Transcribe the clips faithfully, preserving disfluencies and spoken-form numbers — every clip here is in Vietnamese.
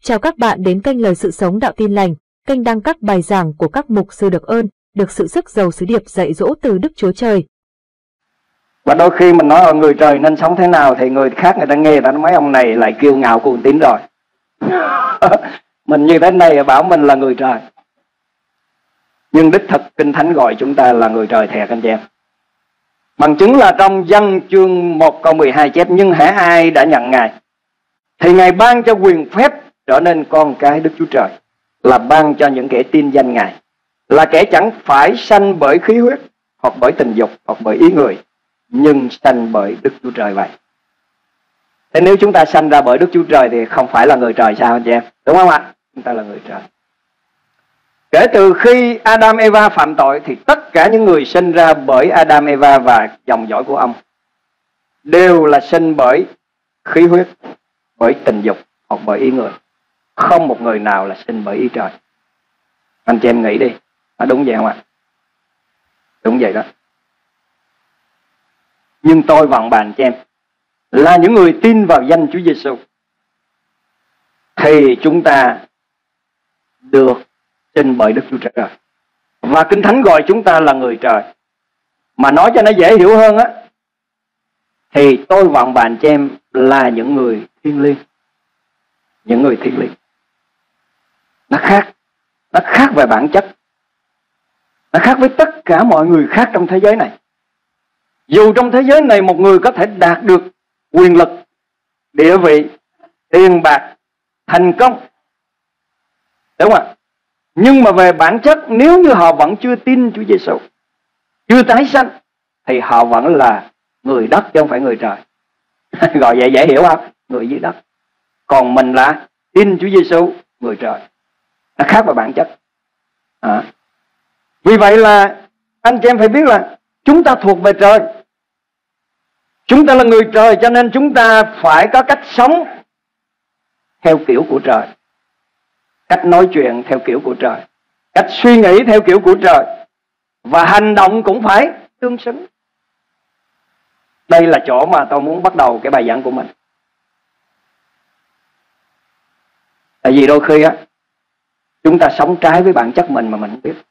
Chào các bạn đến kênh Lời Sự Sống Đạo Tin Lành, kênh đăng các bài giảng của các mục sư được ơn, được sự sức giàu sứ điệp dạy dỗ từ Đức Chúa Trời. Và đôi khi mình nói ở người trời nên sống thế nào thì người khác người ta nghe, người ta nói mấy ông này lại kiêu ngạo cuồng tín rồi. Mình như thế này bảo mình là người trời. Nhưng đích thực Kinh Thánh gọi chúng ta là người trời thiệt anh chị em. Bằng chứng là trong Giăng chương một câu mười hai chép: nhưng hễ ai đã nhận Ngài thì Ngài ban cho quyền phép trở nên con cái Đức Chúa Trời, là ban cho những kẻ tin danh Ngài, là kẻ chẳng phải sanh bởi khí huyết hoặc bởi tình dục hoặc bởi ý người, nhưng sanh bởi Đức Chúa Trời vậy. Thế nếu chúng ta sanh ra bởi Đức Chúa Trời thì không phải là người trời sao anh chị em? Đúng không ạ? Chúng ta là người trời. Kể từ khi Adam Eva phạm tội thì tất cả những người sinh ra bởi Adam Eva và dòng dõi của ông đều là sinh bởi khí huyết, bởi tình dục hoặc bởi ý người. Không một người nào là sinh bởi ý trời. Anh chị em nghĩ đi, à, đúng vậy không ạ? Đúng vậy đó. Nhưng tôi và ông bà anh chị em là những người tin vào danh Chúa Giêsu thì chúng ta được sinh bởi Đức Chúa Trời. Và Kinh Thánh gọi chúng ta là người trời. Mà nói cho nó dễ hiểu hơn á, thì tôi và ông bà anh chị em là những người thiêng liêng. Những người thiêng liêng. Nó khác. Nó khác về bản chất. Nó khác với tất cả mọi người khác trong thế giới này. Dù trong thế giới này một người có thể đạt được quyền lực, địa vị, tiền bạc, thành công, đúng không ạ? Nhưng mà về bản chất, nếu như họ vẫn chưa tin Chúa Giêsu, chưa tái sanh, thì họ vẫn là người đất chứ không phải người trời. Gọi vậy dễ hiểu không? Người dưới đất. Còn mình là tin Chúa Giêsu, người trời. Nó khác về bản chất. À. Vì vậy là anh chị em phải biết là chúng ta thuộc về trời. Chúng ta là người trời, cho nên chúng ta phải có cách sống theo kiểu của trời, cách nói chuyện theo kiểu của trời, cách suy nghĩ theo kiểu của trời, và hành động cũng phải tương xứng. Đây là chỗ mà tôi muốn bắt đầu cái bài giảng của mình. Tại vì đôi khi á, chúng ta sống trái với bản chất mình mà mình không biết.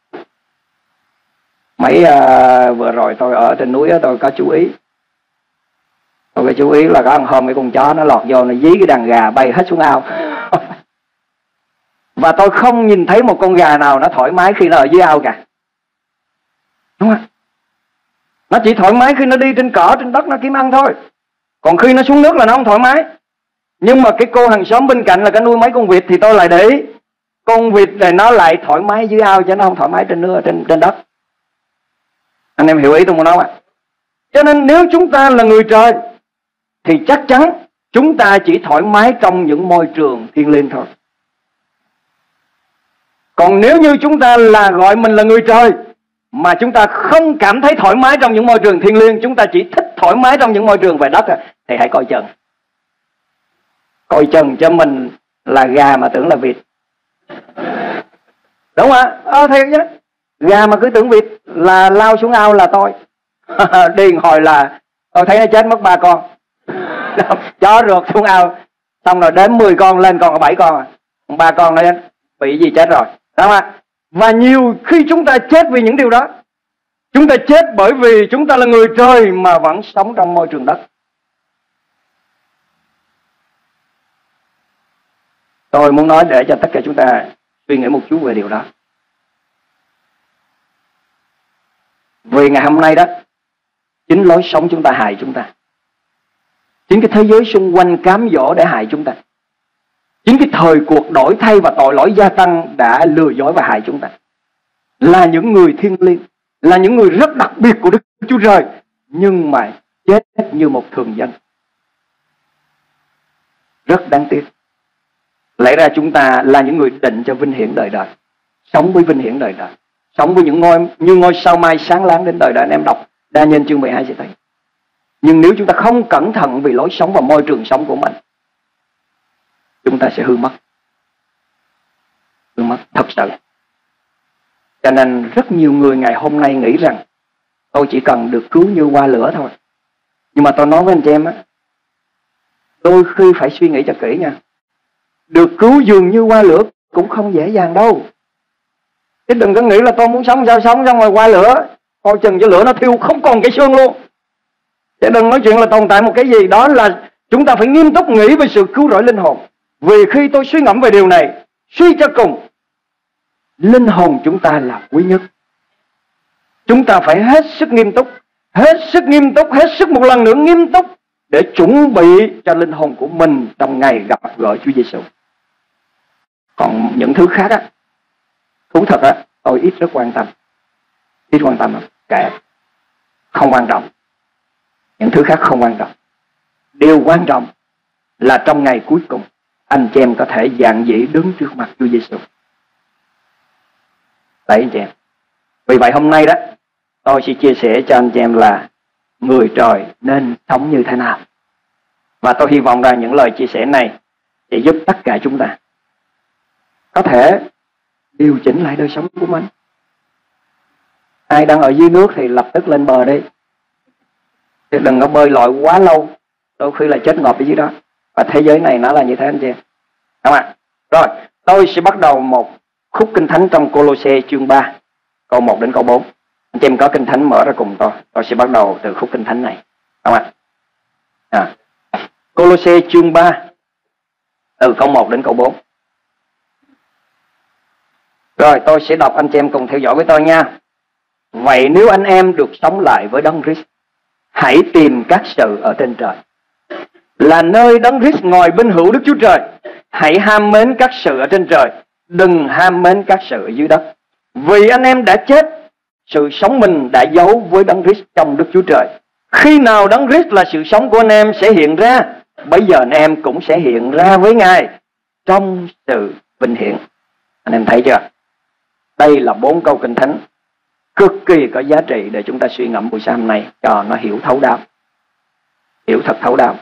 Mấy uh, vừa rồi tôi ở trên núi á, tôi có chú ý. Tôi có chú ý là có ăn hôm cái con chó nó lọt vô, nó dí cái đàn gà bay hết xuống ao. Và tôi không nhìn thấy một con gà nào nó thoải mái khi nó ở dưới ao cả. Đúng không? Nó chỉ thoải mái khi nó đi trên cỏ, trên đất nó kiếm ăn thôi. Còn khi nó xuống nước là nó không thoải mái. Nhưng mà cái cô hàng xóm bên cạnh là cái nuôi mấy con vịt thì tôi lại để ý. Con vịt này nó lại thoải mái dưới ao chứ nó không thoải mái trên nước, trên, trên đất. Anh em hiểu ý tôi muốn nói ạ? Cho nên nếu chúng ta là người trời thì chắc chắn chúng ta chỉ thoải mái trong những môi trường thiêng liêng thôi. Còn nếu như chúng ta là gọi mình là người trời mà chúng ta không cảm thấy thoải mái trong những môi trường thiêng liêng, chúng ta chỉ thích thoải mái trong những môi trường về đất, thì hãy coi chừng. Coi chừng cho mình là gà mà tưởng là vịt. Đúng không ạ? Ờ thiệt chứ. Gà mà cứ tưởng vịt là lao xuống ao là tôi. Điền hồi là tôi thấy nó chết mất ba con. Chó rượt xuống ao, xong rồi đếm mười con lên còn có bảy con à. Còn ba con nó bị gì chết rồi. Đúng không ạ? Và nhiều khi chúng ta chết vì những điều đó. Chúng ta chết bởi vì chúng ta là người trời mà vẫn sống trong môi trường đất. Tôi muốn nói để cho tất cả chúng ta suy nghĩ một chút về điều đó. Vì ngày hôm nay đó, chính lối sống chúng ta hại chúng ta. Chính cái thế giới xung quanh cám dỗ để hại chúng ta. Chính cái thời cuộc đổi thay và tội lỗi gia tăng đã lừa dối và hại chúng ta. Là những người thiêng liêng, là những người rất đặc biệt của Đức Chúa Trời, nhưng mà chết như một thường dân. Rất đáng tiếc. Lẽ ra chúng ta là những người định cho vinh hiển đời đời, sống với vinh hiển đời đời, sống với những ngôi như ngôi sao mai sáng láng đến đời đời. Anh em đọc Daniel chương mười hai sẽ thấy. Nhưng nếu chúng ta không cẩn thận vì lối sống và môi trường sống của mình, chúng ta sẽ hư mất. Hư mất thật sự. Cho nên rất nhiều người ngày hôm nay nghĩ rằng tôi chỉ cần được cứu như qua lửa thôi. Nhưng mà tôi nói với anh chị em á, đôi khi phải suy nghĩ cho kỹ nha. được cứu dường như qua lửa cũng không dễ dàng đâu. Chứ đừng có nghĩ là tôi muốn sống sao sống xong rồi qua lửa, coi chừng cho lửa nó thiêu không còn cái xương luôn. Chứ đừng nói chuyện là tồn tại một cái gì. Đó là chúng ta phải nghiêm túc nghĩ về sự cứu rỗi linh hồn. Vì khi tôi suy ngẫm về điều này, suy cho cùng, linh hồn chúng ta là quý nhất. Chúng ta phải hết sức nghiêm túc, hết sức nghiêm túc, hết sức một lần nữa nghiêm túc để chuẩn bị cho linh hồn của mình trong ngày gặp gỡ Chúa Giêsu. Còn những thứ khác á, thú thật á, tôi ít rất quan tâm. Ít quan tâm lắm, kệ, không quan trọng. Những thứ khác không quan trọng. Điều quan trọng là trong ngày cuối cùng, anh chị em có thể dạn dĩ đứng trước mặt Chúa Giêsu. Đấy anh chị em. Vì vậy hôm nay đó, tôi sẽ chia sẻ cho anh chị em là người trời nên sống như thế nào. Và tôi hy vọng rằng những lời chia sẻ này sẽ giúp tất cả chúng ta có thể điều chỉnh lại đời sống của mình. Ai đang ở dưới nước thì lập tức lên bờ đi. Chứ đừng có bơi lội quá lâu, đôi khi là chết ngộp ở dưới đó. Và thế giới này nó là như thế anh chị em. Đúng không ạ? Rồi, tôi sẽ bắt đầu một khúc kinh thánh trong Cô-lô-xê chương ba, câu một đến câu bốn. Anh chị em có kinh thánh mở ra cùng tôi. Tôi sẽ bắt đầu từ khúc kinh thánh này. Đúng không ạ? À. Cô-lô-xê chương ba, từ câu một đến câu bốn. Rồi, tôi sẽ đọc, anh chị em cùng theo dõi với tôi nha. Vậy nếu anh em được sống lại với Đấng Christ, hãy tìm các sự ở trên trời, là nơi Đấng Christ ngồi bên hữu Đức Chúa Trời. Hãy ham mến các sự ở trên trời, đừng ham mến các sự ở dưới đất. Vì anh em đã chết, sự sống mình đã giấu với Đấng Christ trong Đức Chúa Trời. Khi nào Đấng Christ là sự sống của anh em sẽ hiện ra, bây giờ anh em cũng sẽ hiện ra với Ngài trong sự vinh hiển. Anh em thấy chưa? Đây là bốn câu kinh thánh cực kỳ có giá trị để chúng ta suy ngẫm buổi sáng hôm nay cho nó hiểu thấu đáo. Hiểu thật thấu đáo.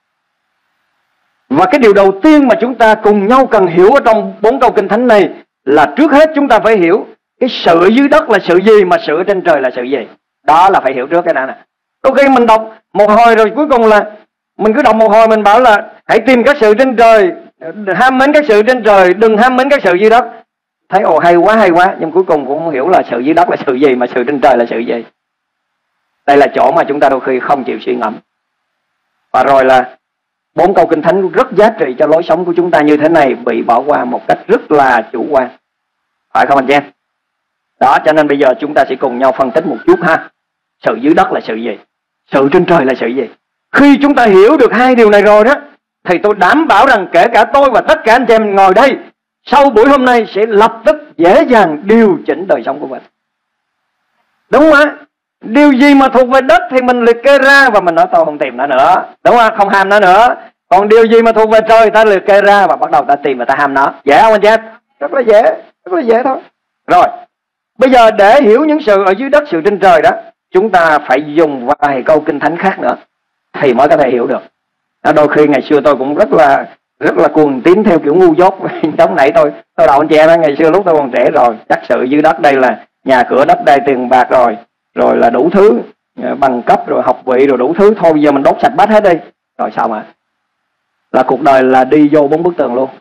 Và cái điều đầu tiên mà chúng ta cùng nhau cần hiểu ở trong bốn câu kinh thánh này là trước hết chúng ta phải hiểu cái sự ở dưới đất là sự gì, mà sự ở trên trời là sự gì. Đó là phải hiểu trước cái đó nè. Đôi khi mình đọc một hồi rồi cuối cùng là mình cứ đọc một hồi mình bảo là hãy tìm các sự trên trời, ham mến các sự trên trời, đừng ham mến các sự dưới đất. Thấy ồ hay quá hay quá, nhưng cuối cùng cũng không hiểu là sự dưới đất là sự gì, mà sự trên trời là sự gì. Đây là chỗ mà chúng ta đôi khi không chịu suy ngẫm. Và rồi là bốn câu kinh thánh rất giá trị cho lối sống của chúng ta như thế này bị bỏ qua một cách rất là chủ quan. Phải không anh chị em? Đó, cho nên bây giờ chúng ta sẽ cùng nhau phân tích một chút ha. Sự dưới đất là sự gì? Sự trên trời là sự gì? Khi chúng ta hiểu được hai điều này rồi đó, thì tôi đảm bảo rằng kể cả tôi và tất cả anh chị em ngồi đây sau buổi hôm nay sẽ lập tức dễ dàng điều chỉnh đời sống của mình. Đúng không ạ? Điều gì mà thuộc về đất thì mình liệt kê ra và mình nói tôi không tìm nó nữa. Đúng không? Không ham nó nữa. Còn điều gì mà thuộc về trời ta liệt kê ra và bắt đầu ta tìm và ta ham nó. Dễ không anh chị em? Rất là dễ. Rất là dễ thôi. Rồi. Bây giờ để hiểu những sự ở dưới đất, sự trên trời đó, chúng ta phải dùng vài câu kinh thánh khác nữa thì mới có thể hiểu được. Đó, đôi khi ngày xưa tôi cũng rất là rất là cuồng tín theo kiểu ngu dốt. Giống nãy tôi tôi đầu anh chị em ngày xưa lúc tôi còn trẻ rồi, chắc sự dưới đất đây là nhà cửa đất đai tiền bạc rồi, rồi là đủ thứ, bằng cấp rồi học vị rồi đủ thứ. Thôi bây giờ mình đốt sạch bát hết đi rồi sao mà là cuộc đời là đi vô bốn bức tường luôn.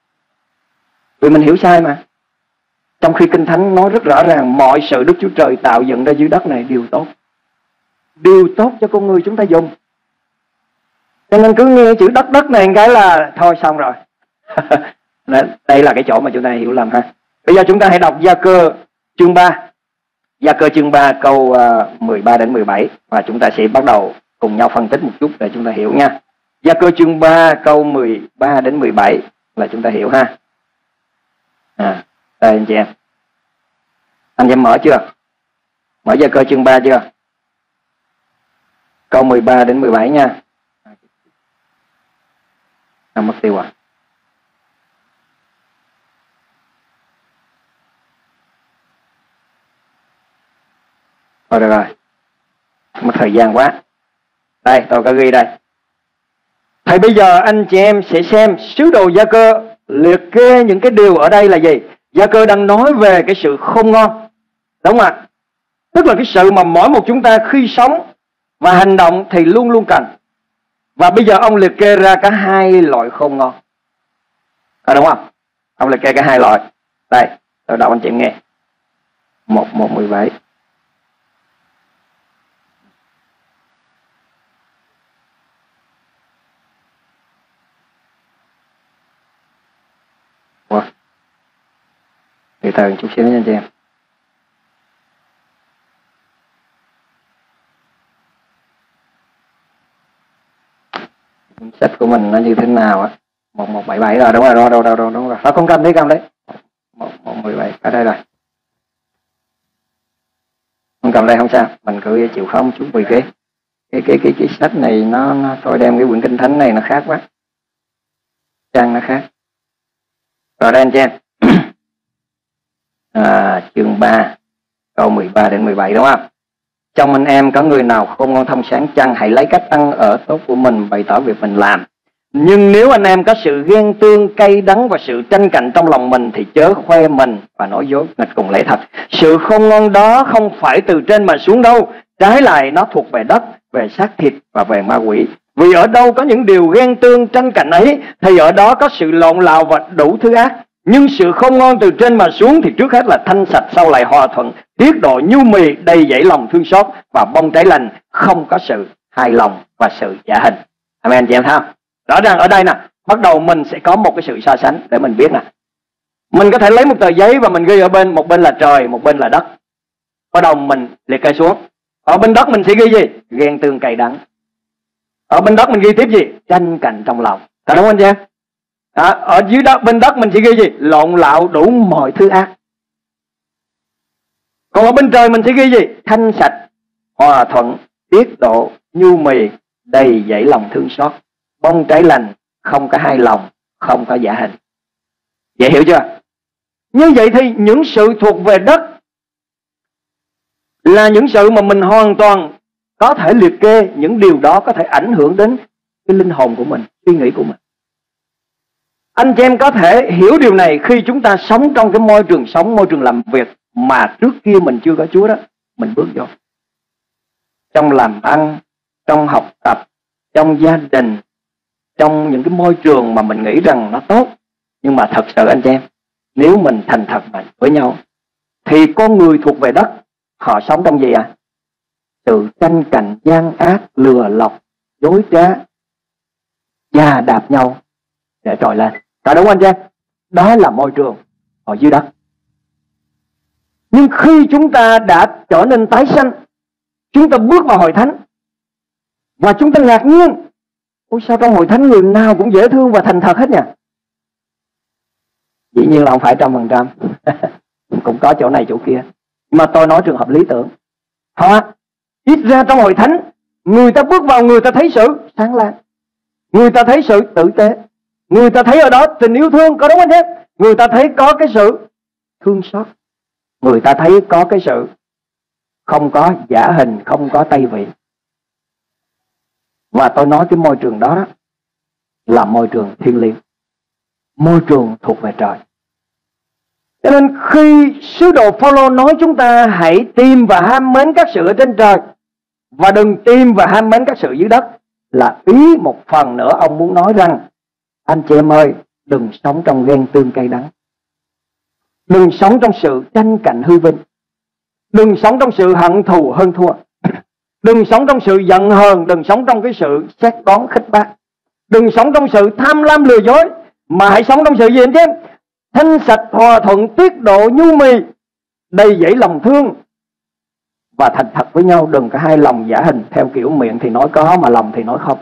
Vì mình hiểu sai mà. Trong khi kinh thánh nói rất rõ ràng mọi sự Đức Chúa Trời tạo dựng ra dưới đất này đều tốt, điều tốt cho con người chúng ta dùng. Cho nên cứ nghe chữ đất đất này cái là thôi xong rồi. Đây là cái chỗ mà chúng ta hiểu lầm ha. Bây giờ chúng ta hãy đọc Gia Cơ chương ba. Gia Cơ chương ba câu mười ba đến mười bảy. Và chúng ta sẽ bắt đầu cùng nhau phân tích một chút để chúng ta hiểu nha. Gia Cơ chương ba câu mười ba đến mười bảy là chúng ta hiểu ha. À, đây anh chị em. Anh chị em mở chưa? Mở Gia Cơ chương ba chưa? Câu mười ba đến mười bảy nha. À, mất tiêu à. Thôi được rồi. Mất thời gian quá. Đây, tôi có ghi đây. Thì bây giờ anh chị em sẽ xem sứ đồ Gia Cơ liệt kê những cái điều ở đây là gì. Gia Cơ đang nói về cái sự khôn ngoan. Đúng không ạ? Tức là cái sự mà mỗi một chúng ta khi sống và hành động thì luôn luôn cần. Và bây giờ ông liệt kê ra cả hai loại khôn ngoan. À, đúng không? Ông liệt kê cả hai loại. Đây, tôi đọc anh chị nghe. Một một mười bảy. Wow. Từ từ chút xíu nha anh chị em. Sách của mình nó như thế nào á? một một bảy bảy rồi, đúng rồi, rồi, rồi, rồi, rồi, đúng rồi. Đó, con cầm đi, cầm đấy. một một mười bảy, ở đây rồi. Con cầm đây không sao, mình cứ chịu khó một chút vì cái cái cái cái cái sách này nó, nó tôi đem cái quyển kinh thánh này nó khác quá. Trang nó khác. Rồi đây anh chị em. À, chương ba, câu mười ba đến mười bảy đúng không? Trong anh em có người nào không ngon thông sáng chăng, hãy lấy cách ăn ở tốt của mình bày tỏ việc mình làm. Nhưng nếu anh em có sự ghen tương, cay đắng và sự tranh cạnh trong lòng mình thì chớ khoe mình và nói dối nghịch cùng lẽ thật. Sự không ngon đó không phải từ trên mà xuống đâu, trái lại nó thuộc về đất, về xác thịt và về ma quỷ. Vì ở đâu có những điều ghen tương tranh cạnh ấy thì ở đó có sự lộn lạo và đủ thứ ác. Nhưng sự không ngon từ trên mà xuống thì trước hết là thanh sạch, sau lại hòa thuận, tiết độ, nhu mì, đầy dẫy lòng thương xót và bông trái lành, không có sự hài lòng và sự giả hình. Amen anh chị em thấy không? Rõ ràng ở đây nè, bắt đầu mình sẽ có một cái sự so sánh để mình biết nè. Mình có thể lấy một tờ giấy và mình ghi ở bên, một bên là trời, một bên là đất. Bắt đầu mình liệt kê xuống. Ở bên đất mình sẽ ghi gì? Ghen tương cay đắng. Ở bên đất mình ghi tiếp gì? Tranh cạnh trong lòng. Phải đúng không anh chị em? À, ở dưới đất, bên đất mình chỉ ghi gì? Lộn lạo đủ mọi thứ ác. Còn ở bên trời mình sẽ ghi gì? Thanh sạch, hòa thuận, tiết độ, nhu mì, đầy dẫy lòng thương xót, bông trái lành, không có hai lòng, không có giả hình. Vậy hiểu chưa? Như vậy thì những sự thuộc về đất là những sự mà mình hoàn toàn có thể liệt kê. Những điều đó có thể ảnh hưởng đến cái linh hồn của mình, suy nghĩ của mình. Anh chị em có thể hiểu điều này khi chúng ta sống trong cái môi trường sống, môi trường làm việc mà trước kia mình chưa có Chúa đó, mình bước vô. Trong làm ăn, trong học tập, trong gia đình, trong những cái môi trường mà mình nghĩ rằng nó tốt. Nhưng mà thật sự anh chị em, nếu mình thành thật với nhau thì con người thuộc về đất, họ sống trong gì ạ? À? Sự tranh cạnh, gian ác, lừa lọc, dối trá, chà đạp nhau để trồi lên. Có đúng anh chị em? Đó là môi trường ở dưới đất. Nhưng khi chúng ta đã trở nên tái sanh, chúng ta bước vào hội thánh và chúng ta ngạc nhiên, ôi sao trong hội thánh người nào cũng dễ thương và thành thật hết nhỉ? Dĩ nhiên là không phải trăm phần trăm, cũng có chỗ này chỗ kia. Mà tôi nói trường hợp lý tưởng. Họ ít ra trong hội thánh, người ta bước vào, người ta thấy sự sáng láng, người ta thấy sự tử tế, người ta thấy ở đó tình yêu thương, có đúng không chứ? Người ta thấy có cái sự thương xót, người ta thấy có cái sự không có giả hình, không có tây vị. Và tôi nói cái môi trường đó, đó là môi trường thiêng liêng, môi trường thuộc về trời. Cho nên khi sứ đồ Phaolô nói chúng ta hãy tìm và ham mến các sự ở trên trời và đừng tìm và ham mến các sự dưới đất, là ý một phần nữa ông muốn nói rằng anh chị em ơi, đừng sống trong ghen tương cay đắng, đừng sống trong sự tranh cạnh hư vinh, đừng sống trong sự hận thù hơn thua, đừng sống trong sự giận hờn, đừng sống trong cái sự xét đoán khích bác, đừng sống trong sự tham lam lừa dối, mà hãy sống trong sự gì anh chứ? Thanh sạch, hòa thuận, tiết độ, nhu mì, đầy dẫy lòng thương và thành thật với nhau. Đừng có hai lòng giả hình, theo kiểu miệng thì nói có mà lòng thì nói không.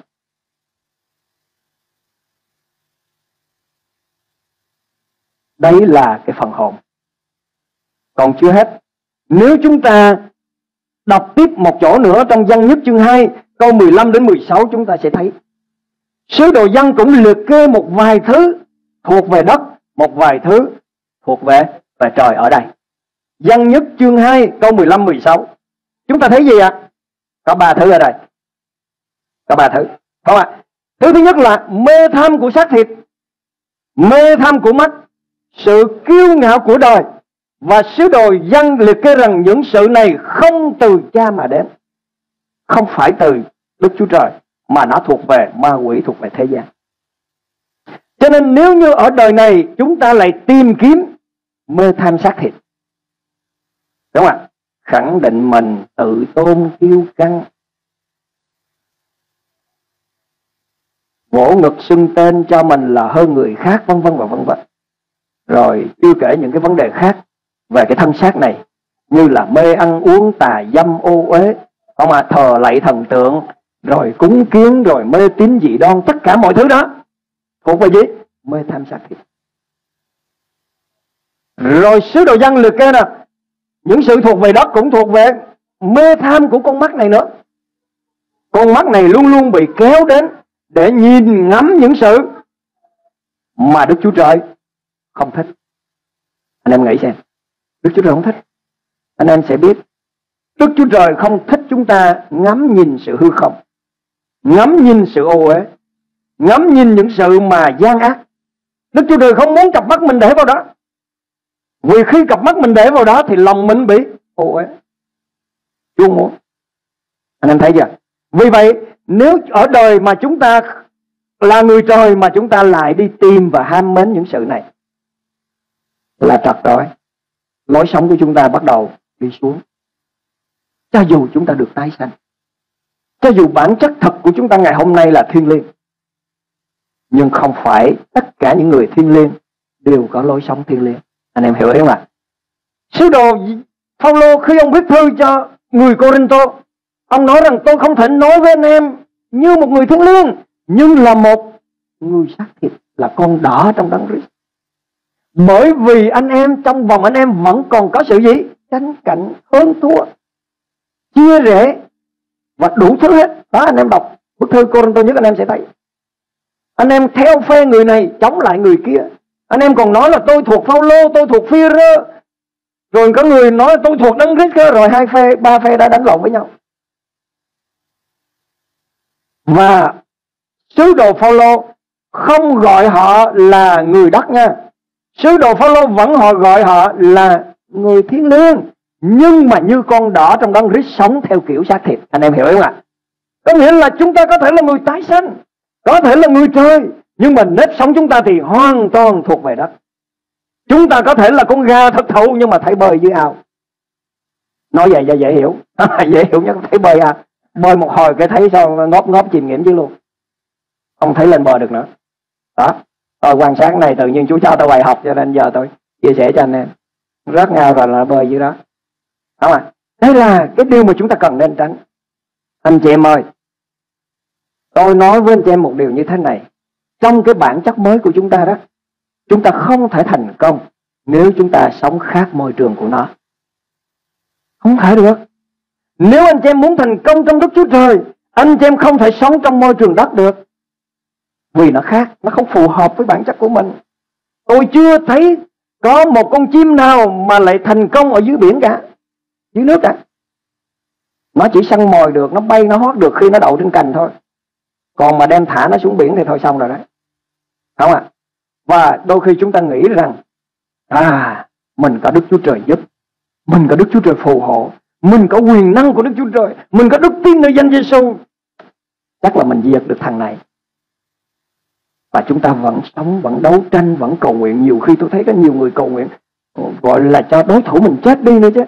Đấy là cái phần hồn. Còn chưa hết, nếu chúng ta đọc tiếp một chỗ nữa trong Giăng nhất chương hai câu mười lăm đến mười sáu, chúng ta sẽ thấy sứ đồ Giăng cũng liệt kê một vài thứ thuộc về đất, một vài thứ thuộc về về trời ở đây. Giăng nhất chương hai câu mười lăm mười sáu, chúng ta thấy gì ạ? À? Có ba thứ ở đây. Có ba thứ. Không ạ? À? Thứ thứ nhất là mê tham của xác thịt, mê tham của mắt, sự kiêu ngạo của đời. Và sứ đồ Giăng liệt kê rằng những sự này không từ Cha mà đến, không phải từ Đức Chúa Trời, mà nó thuộc về ma quỷ, thuộc về thế gian. Cho nên nếu như ở đời này chúng ta lại tìm kiếm mê tham xác thịt, đúng không ạ? Khẳng định mình, tự tôn, kiêu căng, vỗ ngực xưng tên cho mình là hơn người khác, vân vân và vân vân. Rồi chưa kể những cái vấn đề khác về cái thân xác này, như là mê ăn uống, tà dâm, ô uế, không à, thờ lạy thần tượng, rồi cúng kiến, rồi mê tín dị đoan, tất cả mọi thứ đó thuộc về gì? Mê tham xác thịt. Rồi sứ đồ Giăng liệt kê nè, những sự thuộc về đất cũng thuộc về mê tham của con mắt này nữa. Con mắt này luôn luôn bị kéo đến để nhìn ngắm những sự mà Đức Chúa Trời không thích. Anh em nghĩ xem, Đức Chúa Trời không thích, anh em sẽ biết Đức Chúa Trời không thích chúng ta ngắm nhìn sự hư không, ngắm nhìn sự ô uế, ngắm nhìn những sự mà gian ác. Đức Chúa Trời không muốn cặp mắt mình để vào đó, vì khi cặp mắt mình để vào đó thì lòng mình bị ô uế. Chúa không muốn. Anh em thấy chưa? Vì vậy nếu ở đời mà chúng ta là người trời mà chúng ta lại đi tìm và ham mến những sự này, là trật rồi. Lối sống của chúng ta bắt đầu đi xuống. Cho dù chúng ta được tái sanh, cho dù bản chất thật của chúng ta ngày hôm nay là thiêng liêng, nhưng không phải tất cả những người thiêng liêng đều có lối sống thiêng liêng. Anh em hiểu không ạ? Sứ đồ Phaolô khi ông viết thư cho người Cô-rinh-tô, ông nói rằng tôi không thể nói với anh em như một người thiêng liêng, nhưng là một người xác thịt, là con đỏ trong Đấng Christ. Bởi vì anh em, trong vòng anh em vẫn còn có sự gì? Tranh cạnh, hơn thua, chia rẽ và đủ thứ hết. Đó, anh em đọc bức thư Cô-rinh-tô nhất anh em sẽ thấy. Anh em theo phe người này chống lại người kia. Anh em còn nói là tôi thuộc Phaolô, tôi thuộc Phi-rơ, rồi có người nói tôi thuộc Đấng Christ, rồi hai phe, ba phe đã đánh lộn với nhau. Và sứ đồ Phaolô không gọi họ là người đất nha. Sứ đồ Phaolô vẫn họ gọi họ là người thiêng liêng, nhưng mà như con đỏ trong Đấng Christ, sống theo kiểu xác thịt. Anh em hiểu không ạ? Có nghĩa là chúng ta có thể là người tái sanh, có thể là người trời, nhưng mà nếp sống chúng ta thì hoàn toàn thuộc về đất. Chúng ta có thể là con gà thật thụ, nhưng mà thấy bơi dưới ao. Nói vậy cho dễ hiểu. Dễ hiểu nhất, thấy bơi à, bơi một hồi cái thấy sao ngóp ngóp chìm nghiệm chứ luôn, không thấy lên bờ được nữa. Đó, tôi quan sát này tự nhiên Chúa cho tôi bài học, cho nên giờ tôi chia sẻ cho anh em. Rớt ngao rồi là bơi dưới đó. Không à? Đây là cái điều mà chúng ta cần nên tránh. Anh chị em ơi, tôi nói với anh chị em một điều như thế này. Trong cái bản chất mới của chúng ta đó, chúng ta không thể thành công nếu chúng ta sống khác môi trường của nó. Không thể được. Nếu anh chị em muốn thành công trong Đức Chúa Trời, anh chị em không thể sống trong môi trường đất được, vì nó khác, nó không phù hợp với bản chất của mình. Tôi chưa thấy có một con chim nào mà lại thành công ở dưới biển cả, dưới nước cả. Nó chỉ săn mồi được, nó bay, nó hót được khi nó đậu trên cành thôi. Còn mà đem thả nó xuống biển thì thôi xong rồi đấy. Không ạ? À? Và đôi khi chúng ta nghĩ rằng à, mình có Đức Chúa Trời giúp, mình có Đức Chúa Trời phù hộ, mình có quyền năng của Đức Chúa Trời, mình có đức tin nơi danh Giêsu, chắc là mình diệt được thằng này. Và chúng ta vẫn sống, vẫn đấu tranh, vẫn cầu nguyện. Nhiều khi tôi thấy có nhiều người cầu nguyện gọi là cho đối thủ mình chết đi nữa chứ.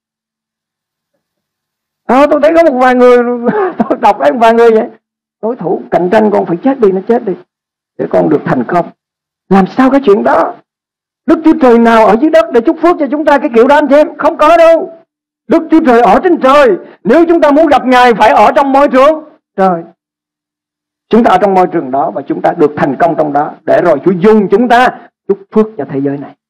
À, tôi thấy có một vài người, tôi đọc thấy một vài người vậy, đối thủ cạnh tranh con phải chết đi, nó chết đi để con được thành công. Làm sao cái chuyện đó? Đức Chúa Trời nào ở dưới đất để chúc phước cho chúng ta cái kiểu đó anh chị em? Không có đâu. Đức Chúa Trời ở trên trời. Nếu chúng ta muốn gặp Ngài phải ở trong môi trường trời. Chúng ta ở trong môi trường đó và chúng ta được thành công trong đó, để rồi Chúa dùng chúng ta chúc phước cho thế giới này.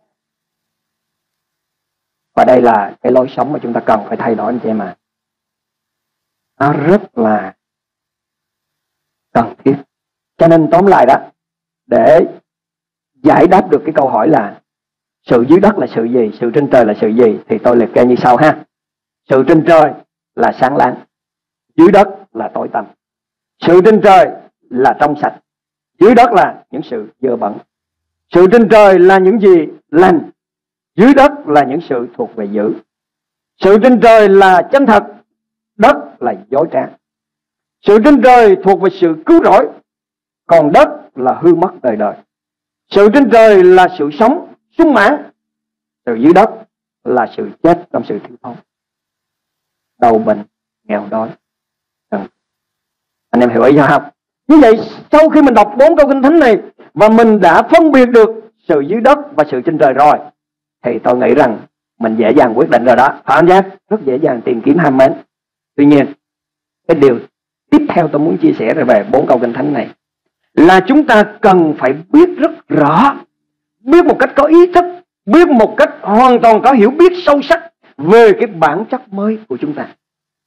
Và đây là cái lối sống mà chúng ta cần phải thay đổi anh chị em ạ. Nó rất là cần thiết. Cho nên tóm lại đó, để giải đáp được cái câu hỏi là sự dưới đất là sự gì, sự trên trời là sự gì, thì tôi liệt kê như sau ha. Sự trên trời là sáng láng, dưới đất là tối tăm. Sự trên trời là trong sạch, dưới đất là những sự dơ bẩn. Sự trên trời là những gì lành, dưới đất là những sự thuộc về dữ. Sự trên trời là chân thật, đất là dối trá. Sự trên trời thuộc về sự cứu rỗi, còn đất là hư mất đời đời. Sự trên trời là sự sống sung mãn, sự dưới đất là sự chết trong sự thiếu thốn, đau bệnh, nghèo đói. Anh em hiểu ý chưa không? Như vậy sau khi mình đọc bốn câu kinh thánh này và mình đã phân biệt được sự dưới đất và sự trên trời rồi, thì tôi nghĩ rằng mình dễ dàng quyết định rồi đó, phải không chứ? Rất dễ dàng tìm kiếm ham mến. Tuy nhiên, cái điều tiếp theo tôi muốn chia sẻ về bốn câu kinh thánh này là chúng ta cần phải biết rất rõ, biết một cách có ý thức, biết một cách hoàn toàn có hiểu biết sâu sắc về cái bản chất mới của chúng ta.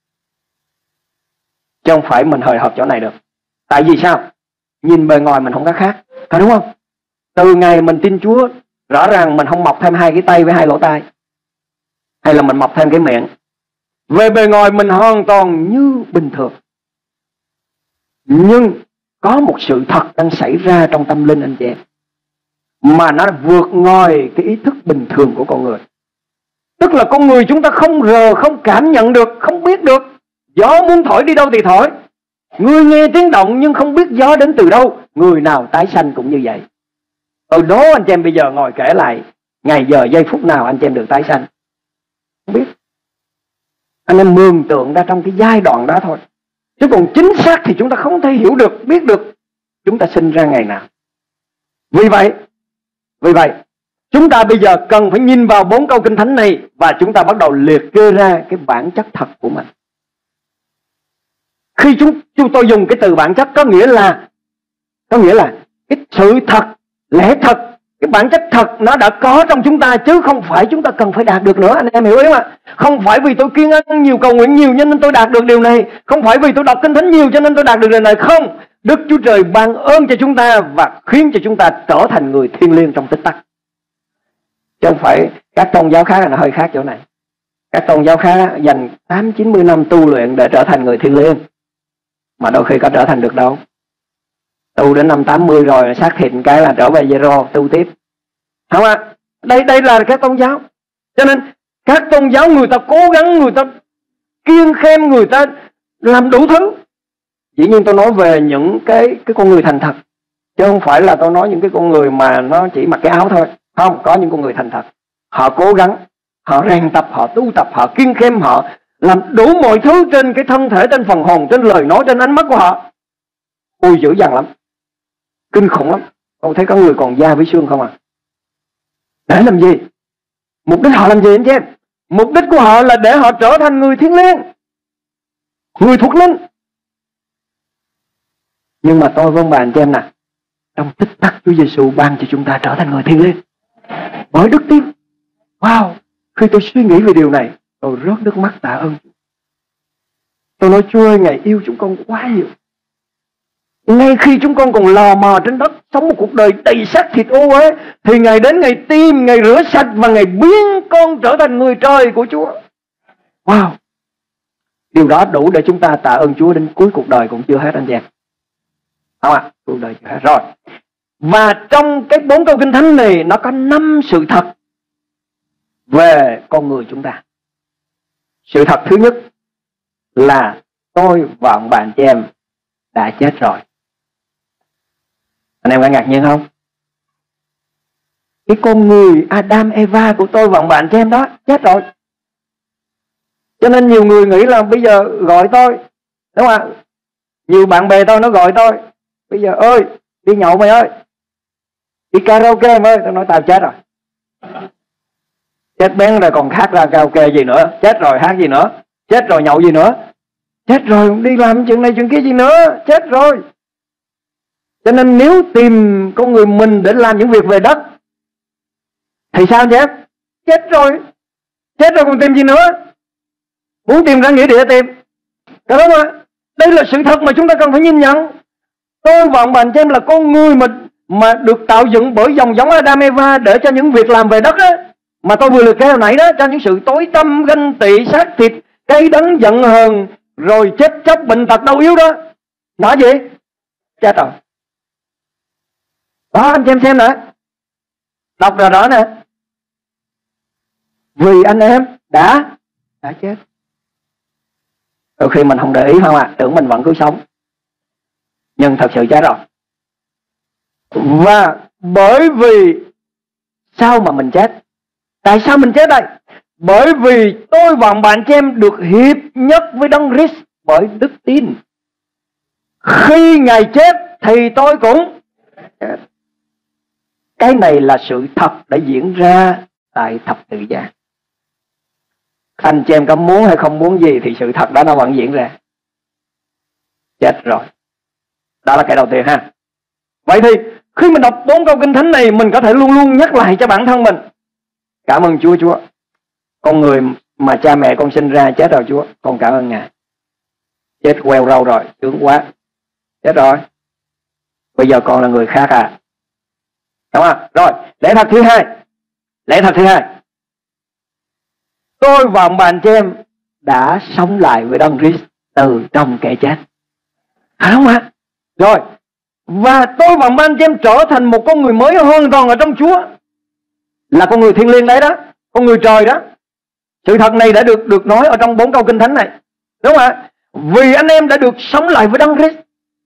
Chứ không phải mình hời hợt chỗ này được. Tại vì sao? Nhìn bề ngoài mình không có khác, phải đúng không? Từ ngày mình tin Chúa, rõ ràng mình không mọc thêm hai cái tay với hai lỗ tai, hay là mình mọc thêm cái miệng. Về bề ngoài mình hoàn toàn như bình thường. Nhưng có một sự thật đang xảy ra trong tâm linh anh chị em, mà nó vượt ngoài cái ý thức bình thường của con người. Tức là con người chúng ta không rờ, không cảm nhận được, không biết được. Gió muốn thổi đi đâu thì thổi. Người nghe tiếng động nhưng không biết gió đến từ đâu. Người nào tái sanh cũng như vậy. Tôi đố anh chị em bây giờ ngồi kể lại ngày giờ giây phút nào anh chị em được tái sanh, không biết. Anh em mường tượng ra trong cái giai đoạn đó thôi. Chứ còn chính xác thì chúng ta không thể hiểu được, biết được chúng ta sinh ra ngày nào. Vì vậy, vì vậy chúng ta bây giờ cần phải nhìn vào bốn câu kinh thánh này và chúng ta bắt đầu liệt kê ra cái bản chất thật của mình. Khi chúng, chúng tôi dùng cái từ bản chất có nghĩa là có nghĩa là cái sự thật, lẽ thật, cái bản chất thật nó đã có trong chúng ta, chứ không phải chúng ta cần phải đạt được nữa. Anh em hiểu ý không ạ? Không phải vì tôi kiêng ăn nhiều, cầu nguyện nhiều nên tôi đạt được điều này, không phải vì tôi đọc kinh thánh nhiều cho nên tôi đạt được điều này. Không, Đức Chúa Trời ban ơn cho chúng ta và khiến cho chúng ta trở thành người thiêng liêng trong tích tắc. Chứ không phải các tôn giáo khác là nó hơi khác chỗ này. Các tôn giáo khác dành tám chín mươi năm tu luyện để trở thành người thiêng liêng, mà đôi khi có trở thành được đâu. Tu đến năm tám mươi rồi xác thịt cái là trở về zero, tu tiếp. Không ạ? À? Đây đây là các tôn giáo. Cho nên các tôn giáo người ta cố gắng, người ta kiêng khem, người ta làm đủ thứ. Dĩ nhiên tôi nói về những cái cái con người thành thật, chứ không phải là tôi nói những cái con người mà nó chỉ mặc cái áo thôi. Không, có những con người thành thật. Họ cố gắng, họ rèn tập, họ tu tập, họ kiêng khem, họ làm đủ mọi thứ trên cái thân thể, trên phần hồn, trên lời nói, trên ánh mắt của họ. Ui, dữ dằn lắm, kinh khủng lắm. Ông thấy có người còn da với xương không à? Để làm gì? Mục đích họ làm gì anh chị em? Mục đích của họ là để họ trở thành người thiêng liêng, người thuộc linh. Nhưng mà tôi với ông bà anh chị em nè, trong tích tắc Chúa Giêsu ban cho chúng ta trở thành người thiêng liêng bởi đức tin. Wow, khi tôi suy nghĩ về điều này, tôi rớt nước mắt tạ ơn. Tôi nói Chúa ơi, Ngài yêu chúng con quá nhiều. Ngay khi chúng con còn lò mò trên đất, sống một cuộc đời đầy xác thịt ô uế, thì Ngài đến, Ngài tìm, Ngài rửa sạch và Ngài biến con trở thành người trời của Chúa. Wow, điều đó đủ để chúng ta tạ ơn Chúa đến cuối cuộc đời cũng chưa hết anh chị em. Không ạ? À? Cuộc đời chưa hết rồi. Và trong cái bốn câu kinh thánh này nó có năm sự thật về con người chúng ta. Sự thật thứ nhất là tôi và ông bà anh chị em đã chết rồi. Anh em có ngạc nhiên không? Cái con người Adam Eva của tôi và ông bà anh chị em đó chết rồi. Cho nên nhiều người nghĩ là bây giờ gọi tôi, đúng không ạ? Nhiều bạn bè tôi nó gọi tôi, bây giờ ơi, đi nhậu mày ơi, đi karaoke mày ơi. Tôi nói tao chết rồi. Chết bén rồi còn khác ra karaoke gì nữa. Chết rồi hát gì nữa. Chết rồi nhậu gì nữa. Chết rồi đi làm chuyện này chuyện kia gì nữa. Chết rồi. Cho nên nếu tìm con người mình để làm những việc về đất thì sao nhé? Chết rồi. Chết rồi còn tìm gì nữa. Muốn tìm ra nghĩa địa tìm. Đúng không ạ? Đây là sự thật mà chúng ta cần phải nhìn nhận. Tôi và ông bà anh chị em là con người mà, mà được tạo dựng bởi dòng giống Adam Eva để cho những việc làm về đất á, mà tôi vừa liệt kê hồi nãy đó, cho những sự tối tăm, ganh tị, sát thịt, cay đắng, giận hờn, rồi chết chóc, bệnh tật, đau yếu đó. Nói gì? Chết rồi. Đó anh chị em xem nè. Đọc rồi đó nè. Vì anh em đã đã chết. Đôi khi mình không để ý không ạ, à? Tưởng mình vẫn cứ sống, nhưng thật sự chết rồi. Và bởi vì sao mà mình chết? Tại sao mình chết đây? Bởi vì tôi và bạn chị em được hiệp nhất với Đấng Christ bởi đức tin. Khi Ngài chết thì tôi cũng chết. Cái này là sự thật đã diễn ra tại thập tự giá. Anh chị em có muốn hay không muốn gì thì sự thật đó nó vẫn diễn ra. Chết rồi. Đó là cái đầu tiên ha. Vậy thì khi mình đọc bốn câu kinh thánh này, mình có thể luôn luôn nhắc lại cho bản thân mình: cảm ơn Chúa, Chúa, con người mà cha mẹ con sinh ra chết rồi Chúa, con cảm ơn Ngài. Chết queo rau rồi, sướng quá. Chết rồi, bây giờ con là người khác à. Đúng không? Rồi, lẽ thật thứ hai. Lẽ thật thứ hai, tôi và ông bạn chị em đã sống lại với Đấng Christ từ trong kẻ chết. Phải không ạ? Rồi, và tôi và ông bạn chị em trở thành một con người mới hoàn toàn ở trong Chúa, là con người thiên liêng đấy đó, con người trời đó. Sự thật này đã được được nói ở trong bốn câu kinh thánh này. Đúng không ạ? Vì anh em đã được sống lại với Đấng Christ.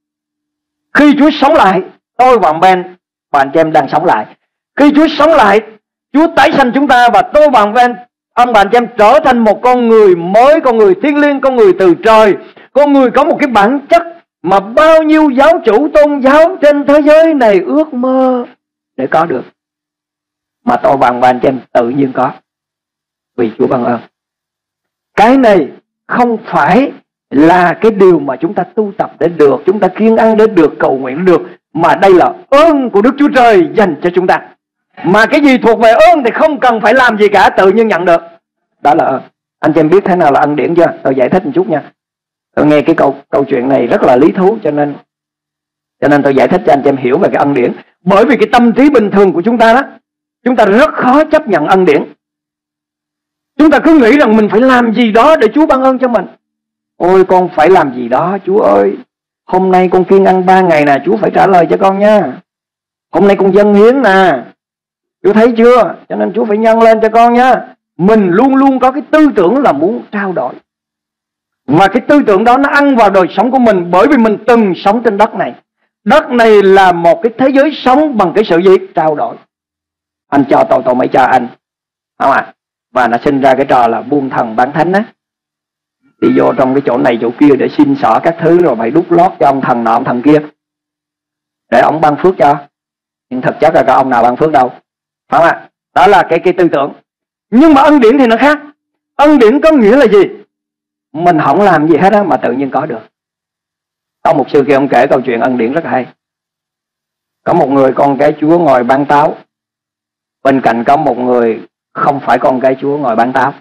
Khi Chúa sống lại, tôi và Ben, bạn chị em đang sống lại. Khi Chúa sống lại, Chúa tái sanh chúng ta, và tôi và Ben, ông bạn chị em trở thành một con người mới, con người thiêng liêng, con người từ trời, con người có một cái bản chất mà bao nhiêu giáo chủ tôn giáo trên thế giới này ước mơ để có được, mà tôi và bạn chị em tự nhiên có, vì Chúa ban ơn. Cái này không phải là cái điều mà chúng ta tu tập để được, chúng ta kiêng ăn để được, cầu nguyện để được, mà đây là ơn của Đức Chúa Trời dành cho chúng ta. Mà cái gì thuộc về ơn thì không cần phải làm gì cả, tự nhiên nhận được. Đó là ơn. Anh chị em biết thế nào là ân điển chưa? Tôi giải thích một chút nha. Tôi nghe cái câu câu chuyện này rất là lý thú, cho nên cho nên tôi giải thích cho anh chị em hiểu về cái ân điển. Bởi vì cái tâm trí bình thường của chúng ta đó, chúng ta rất khó chấp nhận ân điển. Chúng ta cứ nghĩ rằng mình phải làm gì đó để Chúa ban ơn cho mình. Ôi con phải làm gì đó Chúa ơi, hôm nay con kiêng ăn ba ngày nè, Chúa phải trả lời cho con nha. Hôm nay con dâng hiến nè, Chúa thấy chưa, cho nên Chúa phải nhân lên cho con nha. Mình luôn luôn có cái tư tưởng là muốn trao đổi. Và cái tư tưởng đó nó ăn vào đời sống của mình, bởi vì mình từng sống trên đất này. Đất này là một cái thế giới sống bằng cái sự gì? Trao đổi. Anh cho tôi, tôi mới cho anh. Không à? Và nó sinh ra cái trò là buôn thần bán thánh á. Đi vô trong cái chỗ này chỗ kia để xin xỏ các thứ, rồi phải đút lót cho ông thần nọ ông thần kia để ông ban phước cho. Nhưng thực chất là có ông nào ban phước đâu. Phải không ạ? Đó là cái, cái tư tưởng. Nhưng mà ân điển thì nó khác. Ân điển có nghĩa là gì? Mình không làm gì hết á mà tự nhiên có được. Có một sư kia ông kể câu chuyện ân điển rất hay. Có một người con cái Chúa ngồi bán táo, bên cạnh có một người không phải con cái Chúa ngồi bán táo.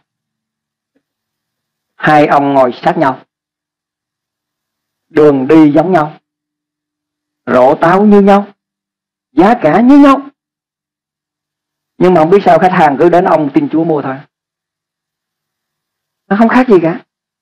Hai ông ngồi sát nhau, đường đi giống nhau, rổ táo như nhau, giá cả như nhau. Nhưng mà không biết sao khách hàng cứ đến ông tin Chúa mua thôi. Nó không khác gì cả.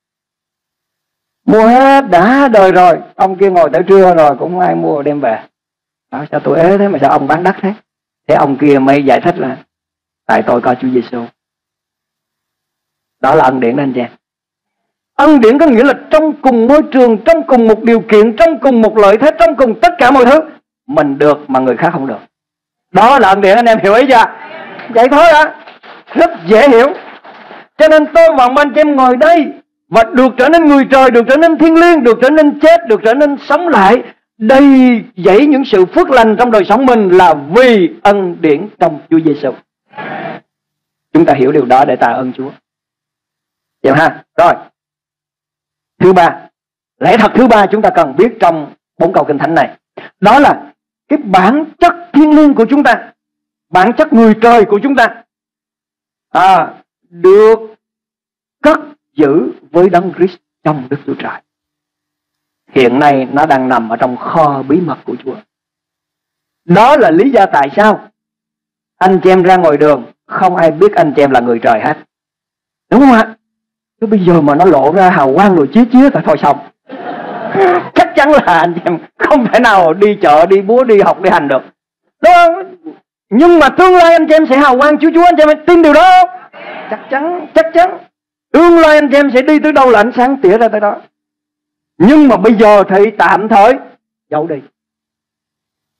Mua hết đã đời rồi, ông kia ngồi tới trưa rồi cũng không ai mua đem về. Đó, sao tôi ế thế mà sao ông bán đắt thế? Thế ông kia mới giải thích là tại tôi có Chúa Giêsu. Đó là ân điển đó anh chị. Ân điển có nghĩa là trong cùng môi trường, trong cùng một điều kiện, trong cùng một lợi thế, trong cùng tất cả mọi thứ, mình được mà người khác không được. Đó là ân điển, anh em hiểu ý chưa? Vậy thôi ạ. Rất dễ hiểu. Cho nên tôi và anh chị em ngồi đây và được trở nên người trời, được trở nên thiên liêng, được trở nên chết, được trở nên sống lại, đầy dẫy những sự phước lành trong đời sống mình là vì ân điển trong Chúa Giêsu. Chúng ta hiểu điều đó để tạ ơn Chúa. Vậy ha. Rồi. Thứ ba, lẽ thật thứ ba chúng ta cần biết trong bốn câu kinh thánh này, đó là cái bản chất thiêng liêng của chúng ta, bản chất người trời của chúng ta à, được cất giữ với Đấng Christ trong Đức Chúa Trời. Hiện nay nó đang nằm ở trong kho bí mật của Chúa. Đó là lý do tại sao anh chị em ra ngoài đường không ai biết anh chị em là người trời hết. Đúng không ạ? Chứ bây giờ mà nó lộ ra hào quang rồi chía chía thôi thôi xong. Chắc chắn là anh chị em không thể nào đi chợ, đi búa, đi học, đi hành được. Đúng không? Nhưng mà tương lai anh chị em sẽ hào quang Chúa Chúa, anh chị em tin điều đó không? Chắc chắn, chắc chắn. Tương lai anh chị em sẽ đi tới đâu là ánh sáng tỉa ra tới đó. Nhưng mà bây giờ thì tạm thời giấu đi.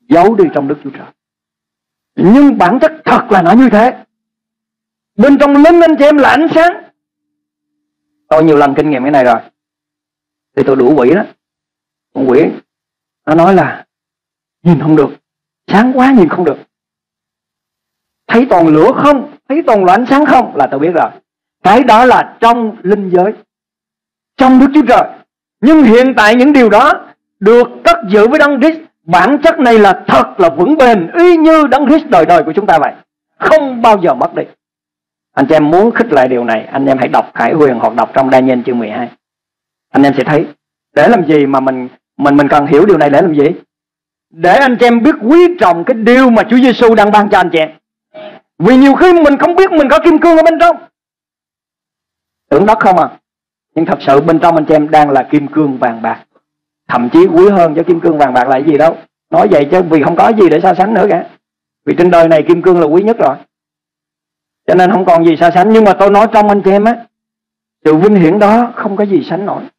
giấu đi trong Đức Chúa Trời. Nhưng bản chất thật là nó như thế. Bên trong linh anh chị em là ánh sáng. Tôi nhiều lần kinh nghiệm cái này rồi. Thì tôi đuổi quỷ đó. Con quỷ nó nói là nhìn không được, sáng quá nhìn không được, thấy toàn lửa không, thấy toàn là ánh sáng không, là tôi biết rồi. Cái đó là trong linh giới, trong Đức Chúa Trời. Nhưng hiện tại những điều đó được cất giữ với Đấng Christ. Bản chất này là thật là vững bền, y như Đấng Christ đời đời của chúng ta vậy, không bao giờ mất đi. Anh chị em muốn khích lệ điều này, anh em hãy đọc Khải Huyền hoặc đọc trong Daniel chương mười hai. Anh em sẽ thấy. Để làm gì mà mình mình mình cần hiểu điều này để làm gì? Để anh chị em biết quý trọng cái điều mà Chúa Giêsu đang ban cho anh chị em. Vì nhiều khi mình không biết mình có kim cương ở bên trong. Tưởng đất không à. Nhưng thật sự bên trong anh chị em đang là kim cương vàng bạc. Thậm chí quý hơn cho kim cương vàng bạc là cái gì đâu. Nói vậy chứ vì không có gì để so sánh nữa cả. Vì trên đời này kim cương là quý nhất rồi, cho nên không còn gì so sánh. Nhưng mà tôi nói trong anh chị em á, sự vinh hiển đó không có gì sánh nổi.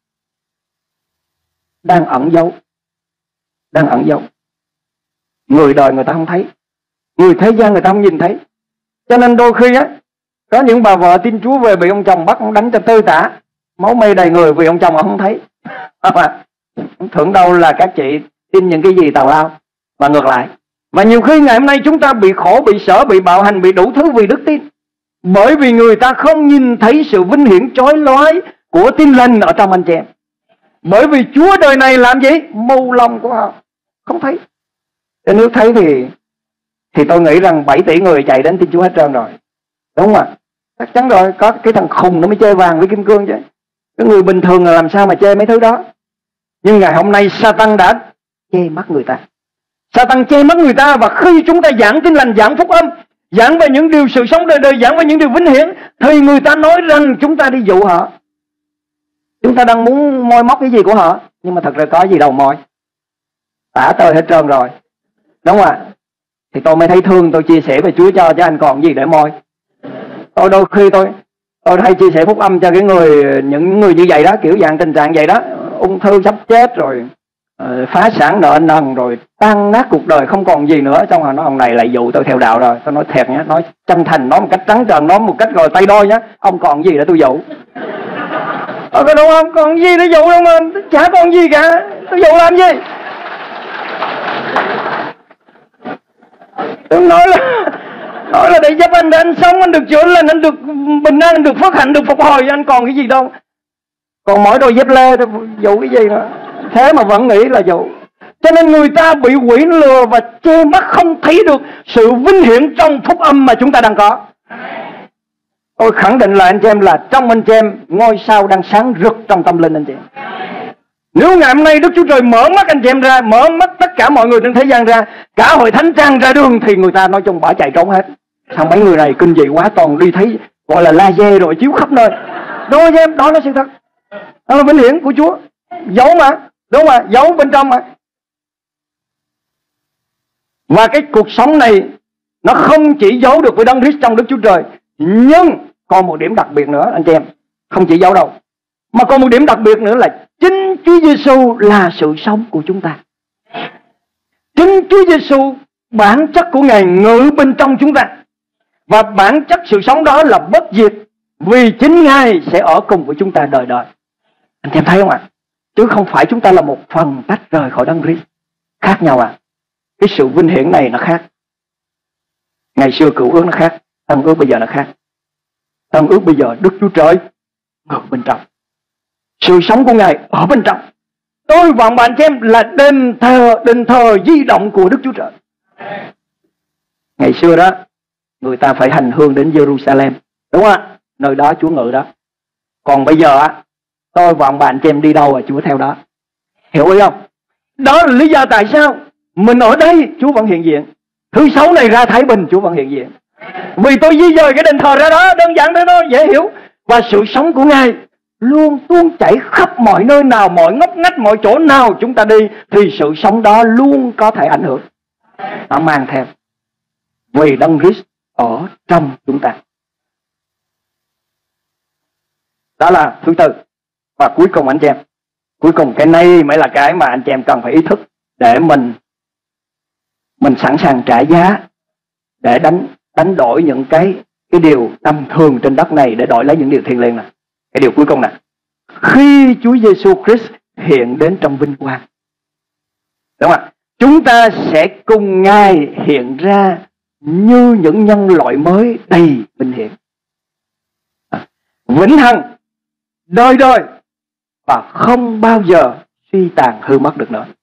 Đang ẩn giấu. Đang ẩn giấu. Người đời người ta không thấy, người thế gian người ta không nhìn thấy. Cho nên đôi khi á, có những bà vợ tin Chúa về bị ông chồng bắt ông đánh cho tơi tả, máu me đầy người vì ông chồng họ không thấy. Thưởng đâu là các chị tin những cái gì tào lao. Và ngược lại. Và nhiều khi ngày hôm nay chúng ta bị khổ, bị sở, bị bạo hành, bị đủ thứ vì đức tin. Bởi vì người ta không nhìn thấy sự vinh hiển chói lói của tin lành ở trong anh chị em. Bởi vì Chúa đời này làm gì? Mù lòng của họ, không thấy. Để nếu thấy thì Thì tôi nghĩ rằng bảy tỷ người chạy đến tin Chúa hết trơn rồi. Đúng không ạ? Chắc chắn rồi. Có cái thằng khùng nó mới chơi vàng với kim cương chứ. Cái người bình thường là làm sao mà chơi mấy thứ đó. Nhưng ngày hôm nay Satan đã che mắt người ta. Satan che mắt người ta. Và khi chúng ta giảng tin lành, giảng phúc âm, giảng về những điều sự sống đời đời, giảng về những điều vinh hiển, thì người ta nói rằng chúng ta đi dụ họ, chúng ta đang muốn moi móc cái gì của họ. Nhưng mà thật ra có gì đâu moi, tả tơi hết trơn rồi. Đúng không ạ? Thì tôi mới thấy thương, tôi chia sẻ về Chúa cho cho anh còn gì để moi. Tôi đôi khi tôi tôi hay chia sẻ phúc âm cho cái người, những người như vậy đó, kiểu dạng tình trạng vậy đó, ung thư sắp chết rồi, uh, phá sản nợ nần rồi, tan nát cuộc đời không còn gì nữa. Xong rồi nói ông này lại dụ tôi theo đạo rồi. Tôi nói thiệt nhá, nói chân thành, nói một cách trắng trợn, nói một cách rồi tay đôi nhá, ông còn gì để tôi dụ. Ờ, có đúng không? Còn gì để dụ đâu mà, chả còn gì cả, tôi dụ làm gì? Tôi nói là nói là để giúp anh, để anh sống, anh được chữa lành, anh được bình an, anh được phước hạnh, được phục hồi. Anh còn cái gì đâu. Còn mỗi đôi dép lê tôi dụ cái gì nữa. Thế mà vẫn nghĩ là dụ. Cho nên người ta bị quỷ lừa và che mắt, không thấy được sự vinh hiển trong phúc âm mà chúng ta đang có. Tôi khẳng định là anh chị em, là trong anh chị em ngôi sao đang sáng rực trong tâm linh anh chị em. Nếu ngày hôm nay Đức Chúa Trời mở mắt anh chị em ra, mở mắt tất cả mọi người trên thế gian ra, cả hội thánh trang ra đường, thì người ta nói chung bỏ chạy trốn hết. Sao mấy người này kinh dị quá, toàn đi thấy gọi là laser rồi chiếu khắp nơi. Đúng không em? Đó là sự thật. Đó là vinh hiển của Chúa. Giấu mà. Đúng mà, giấu bên trong mà. Và cái cuộc sống này nó không chỉ giấu được với Đấng Christ trong Đức Chúa Trời, nhưng còn một điểm đặc biệt nữa anh chị em. Không chỉ giấu đâu, mà còn một điểm đặc biệt nữa là chính Chúa Giêsu là sự sống của chúng ta. Chính Chúa Giêsu, bản chất của Ngài ngự bên trong chúng ta. Và bản chất sự sống đó là bất diệt, vì chính Ngài sẽ ở cùng với chúng ta đời đời. Anh chị em thấy không ạ? Chứ không phải chúng ta là một phần tách rời khỏi Đấng Christ. Khác nhau à? Cái sự vinh hiển này nó khác. Ngày xưa cựu ước nó khác, tân ước bây giờ nó khác. Tân ước bây giờ Đức Chúa Trời ngự bên trong, sự sống của Ngài ở bên trong. Tôi và bạn chị em là đền thờ, đền thờ di động của Đức Chúa Trời. Ngày xưa đó, người ta phải hành hương đến Jerusalem, đúng không ạ? Nơi đó Chúa ngự đó. Còn bây giờ á, tôi và bạn chị em đi đâu là Chúa theo đó. Hiểu ý không? Đó là lý do tại sao mình ở đây Chúa vẫn hiện diện. Thứ sáu này ra Thái Bình Chúa vẫn hiện diện. Vì tôi di dời cái đền thờ ra đó, đơn giản thế đó, dễ hiểu. Và sự sống của Ngài luôn tuôn chảy khắp mọi nơi nào, mọi ngóc ngách, mọi chỗ nào chúng ta đi, thì sự sống đó luôn có thể ảnh hưởng. Nó mang theo. Vì Đấng Christ ở trong chúng ta. Đó là thứ tư. Và cuối cùng anh chị em, cuối cùng cái này mới là cái mà anh chị em cần phải ý thức để mình mình sẵn sàng trả giá để đánh đánh đổi những cái cái điều tầm thường trên đất này để đổi lấy những điều thiêng liêng này. Cái điều cuối cùng này, khi Chúa Giêsu Christ hiện đến trong vinh quang, đúng không ạ? Chúng ta sẽ cùng Ngài hiện ra như những nhân loại mới đầy vinh hiển, vĩnh hằng, đời đời và không bao giờ suy tàn hư mất được nữa.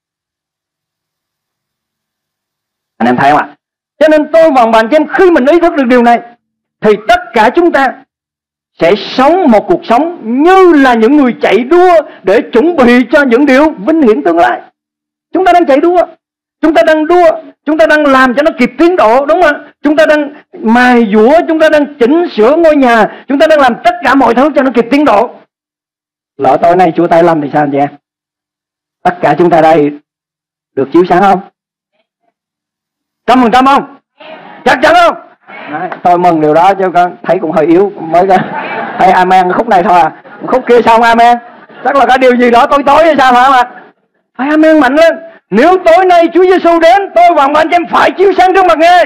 Anh em thấy không ạ? Cho nên tôi và bạn chị em, khi mình ý thức được điều này thì tất cả chúng ta sẽ sống một cuộc sống như là những người chạy đua để chuẩn bị cho những điều vinh hiển tương lai. Chúng ta đang chạy đua, chúng ta đang đua, chúng ta đang làm cho nó kịp tiến độ, đúng không ạ? Chúng ta đang mài dũa, chúng ta đang chỉnh sửa ngôi nhà, chúng ta đang làm tất cả mọi thứ cho nó kịp tiến độ. Lỡ tối nay Chúa tay lâm thì sao anh chị em? Tất cả chúng ta đây được chiếu sáng không? Trăm phần trăm không? Chắc chắn không? Đấy, tôi mừng điều đó, chứ con thấy cũng hơi yếu, mới thấy amen khúc này thôi à, khúc kia xong amen, chắc là có điều gì đó tối tối hay sao hả mà phải amen mạnh lên. Nếu tối nay Chúa Giêsu đến, tôi và anh chị em phải chiếu sáng trước mặt Ngài.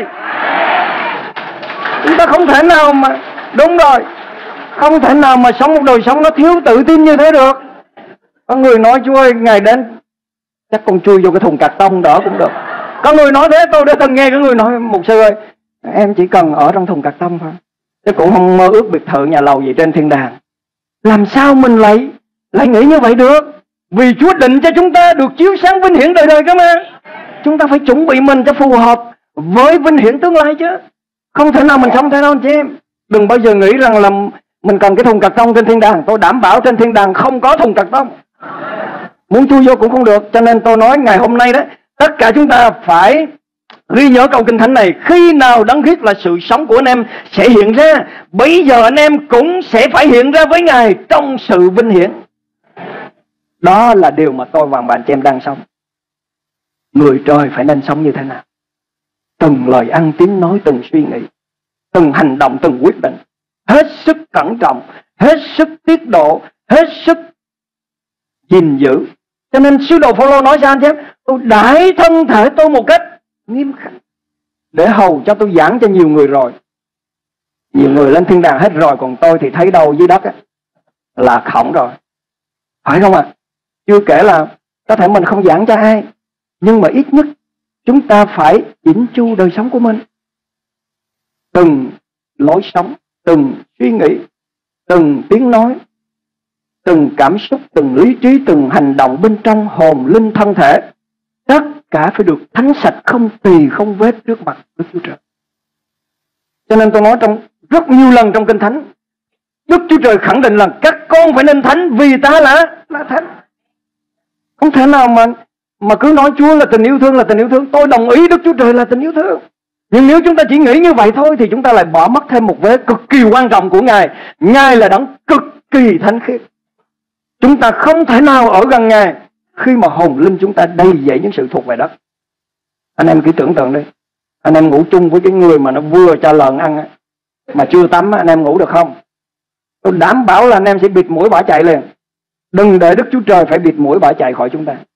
Chúng ta không thể nào mà, đúng rồi, không thể nào mà sống một đời sống nó thiếu tự tin như thế được. Có người nói Chúa ơi, Ngài đến chắc con chui vô cái thùng cạc tông đỡ cũng được. Có người nói thế, tôi đã từng nghe có người nói mục sư ơi, em chỉ cần ở trong thùng cạc tông thôi, chứ cũng không mơ ước biệt thự nhà lầu gì trên thiên đàng. Làm sao mình lại lại nghĩ như vậy được? Vì Chúa định cho chúng ta được chiếu sáng vinh hiển đời đời cơ mà. Chúng ta phải chuẩn bị mình cho phù hợp với vinh hiển tương lai chứ. Không thể nào mình sống thế đâu anh chị em. Đừng bao giờ nghĩ rằng là mình cần cái thùng cạc tông trên thiên đàng. Tôi đảm bảo trên thiên đàng không có thùng cạc tông, muốn chui vô cũng không được. Cho nên tôi nói ngày hôm nay đó, tất cả chúng ta phải ghi nhớ câu kinh thánh này. Khi nào Đấng Christ là sự sống của anh em sẽ hiện ra, bây giờ anh em cũng sẽ phải hiện ra với Ngài trong sự vinh hiển. Đó là điều mà tôi và bạn chị em đang sống. Người trời phải nên sống như thế nào? Từng lời ăn tiếng nói, từng suy nghĩ, từng hành động, từng quyết định, hết sức cẩn trọng, hết sức tiết độ, hết sức gìn giữ. Cho nên sứ đồ Phao-lô nói sao anh chị em? Tôi đãi thân thể tôi một cách nghiêm khắc để hầu cho tôi giảng cho nhiều người rồi. Nhiều người lên thiên đàng hết rồi, còn tôi thì thấy đâu dưới đất á, là khổng rồi. Phải không ạ? À? Chưa kể là có thể mình không giảng cho ai, nhưng mà ít nhất chúng ta phải chỉnh chu đời sống của mình. Từng lối sống, từng suy nghĩ, từng tiếng nói, từng cảm xúc, từng lý trí, từng hành động bên trong hồn, linh, thân thể, tất cả phải được thánh sạch, không tì, không vết trước mặt Đức Chúa Trời. Cho nên tôi nói trong rất nhiều lần trong Kinh Thánh, Đức Chúa Trời khẳng định là các con phải nên thánh vì ta là là thánh. Không thể nào mà mà cứ nói Chúa là tình yêu thương, là tình yêu thương. Tôi đồng ý Đức Chúa Trời là tình yêu thương, nhưng nếu chúng ta chỉ nghĩ như vậy thôi thì chúng ta lại bỏ mất thêm một vế cực kỳ quan trọng của Ngài. Ngài là đấng cực kỳ thánh khiết. Chúng ta không thể nào ở gần Ngài khi mà hồn linh chúng ta đầy dẫy những sự thuộc về đất. Anh em cứ tưởng tượng đi, anh em ngủ chung với cái người mà nó vừa cho lợn ăn ấy, mà chưa tắm, anh em ngủ được không? Tôi đảm bảo là anh em sẽ bịt mũi bỏ chạy liền. Đừng để Đức Chúa Trời phải bịt mũi bỏ chạy khỏi chúng ta.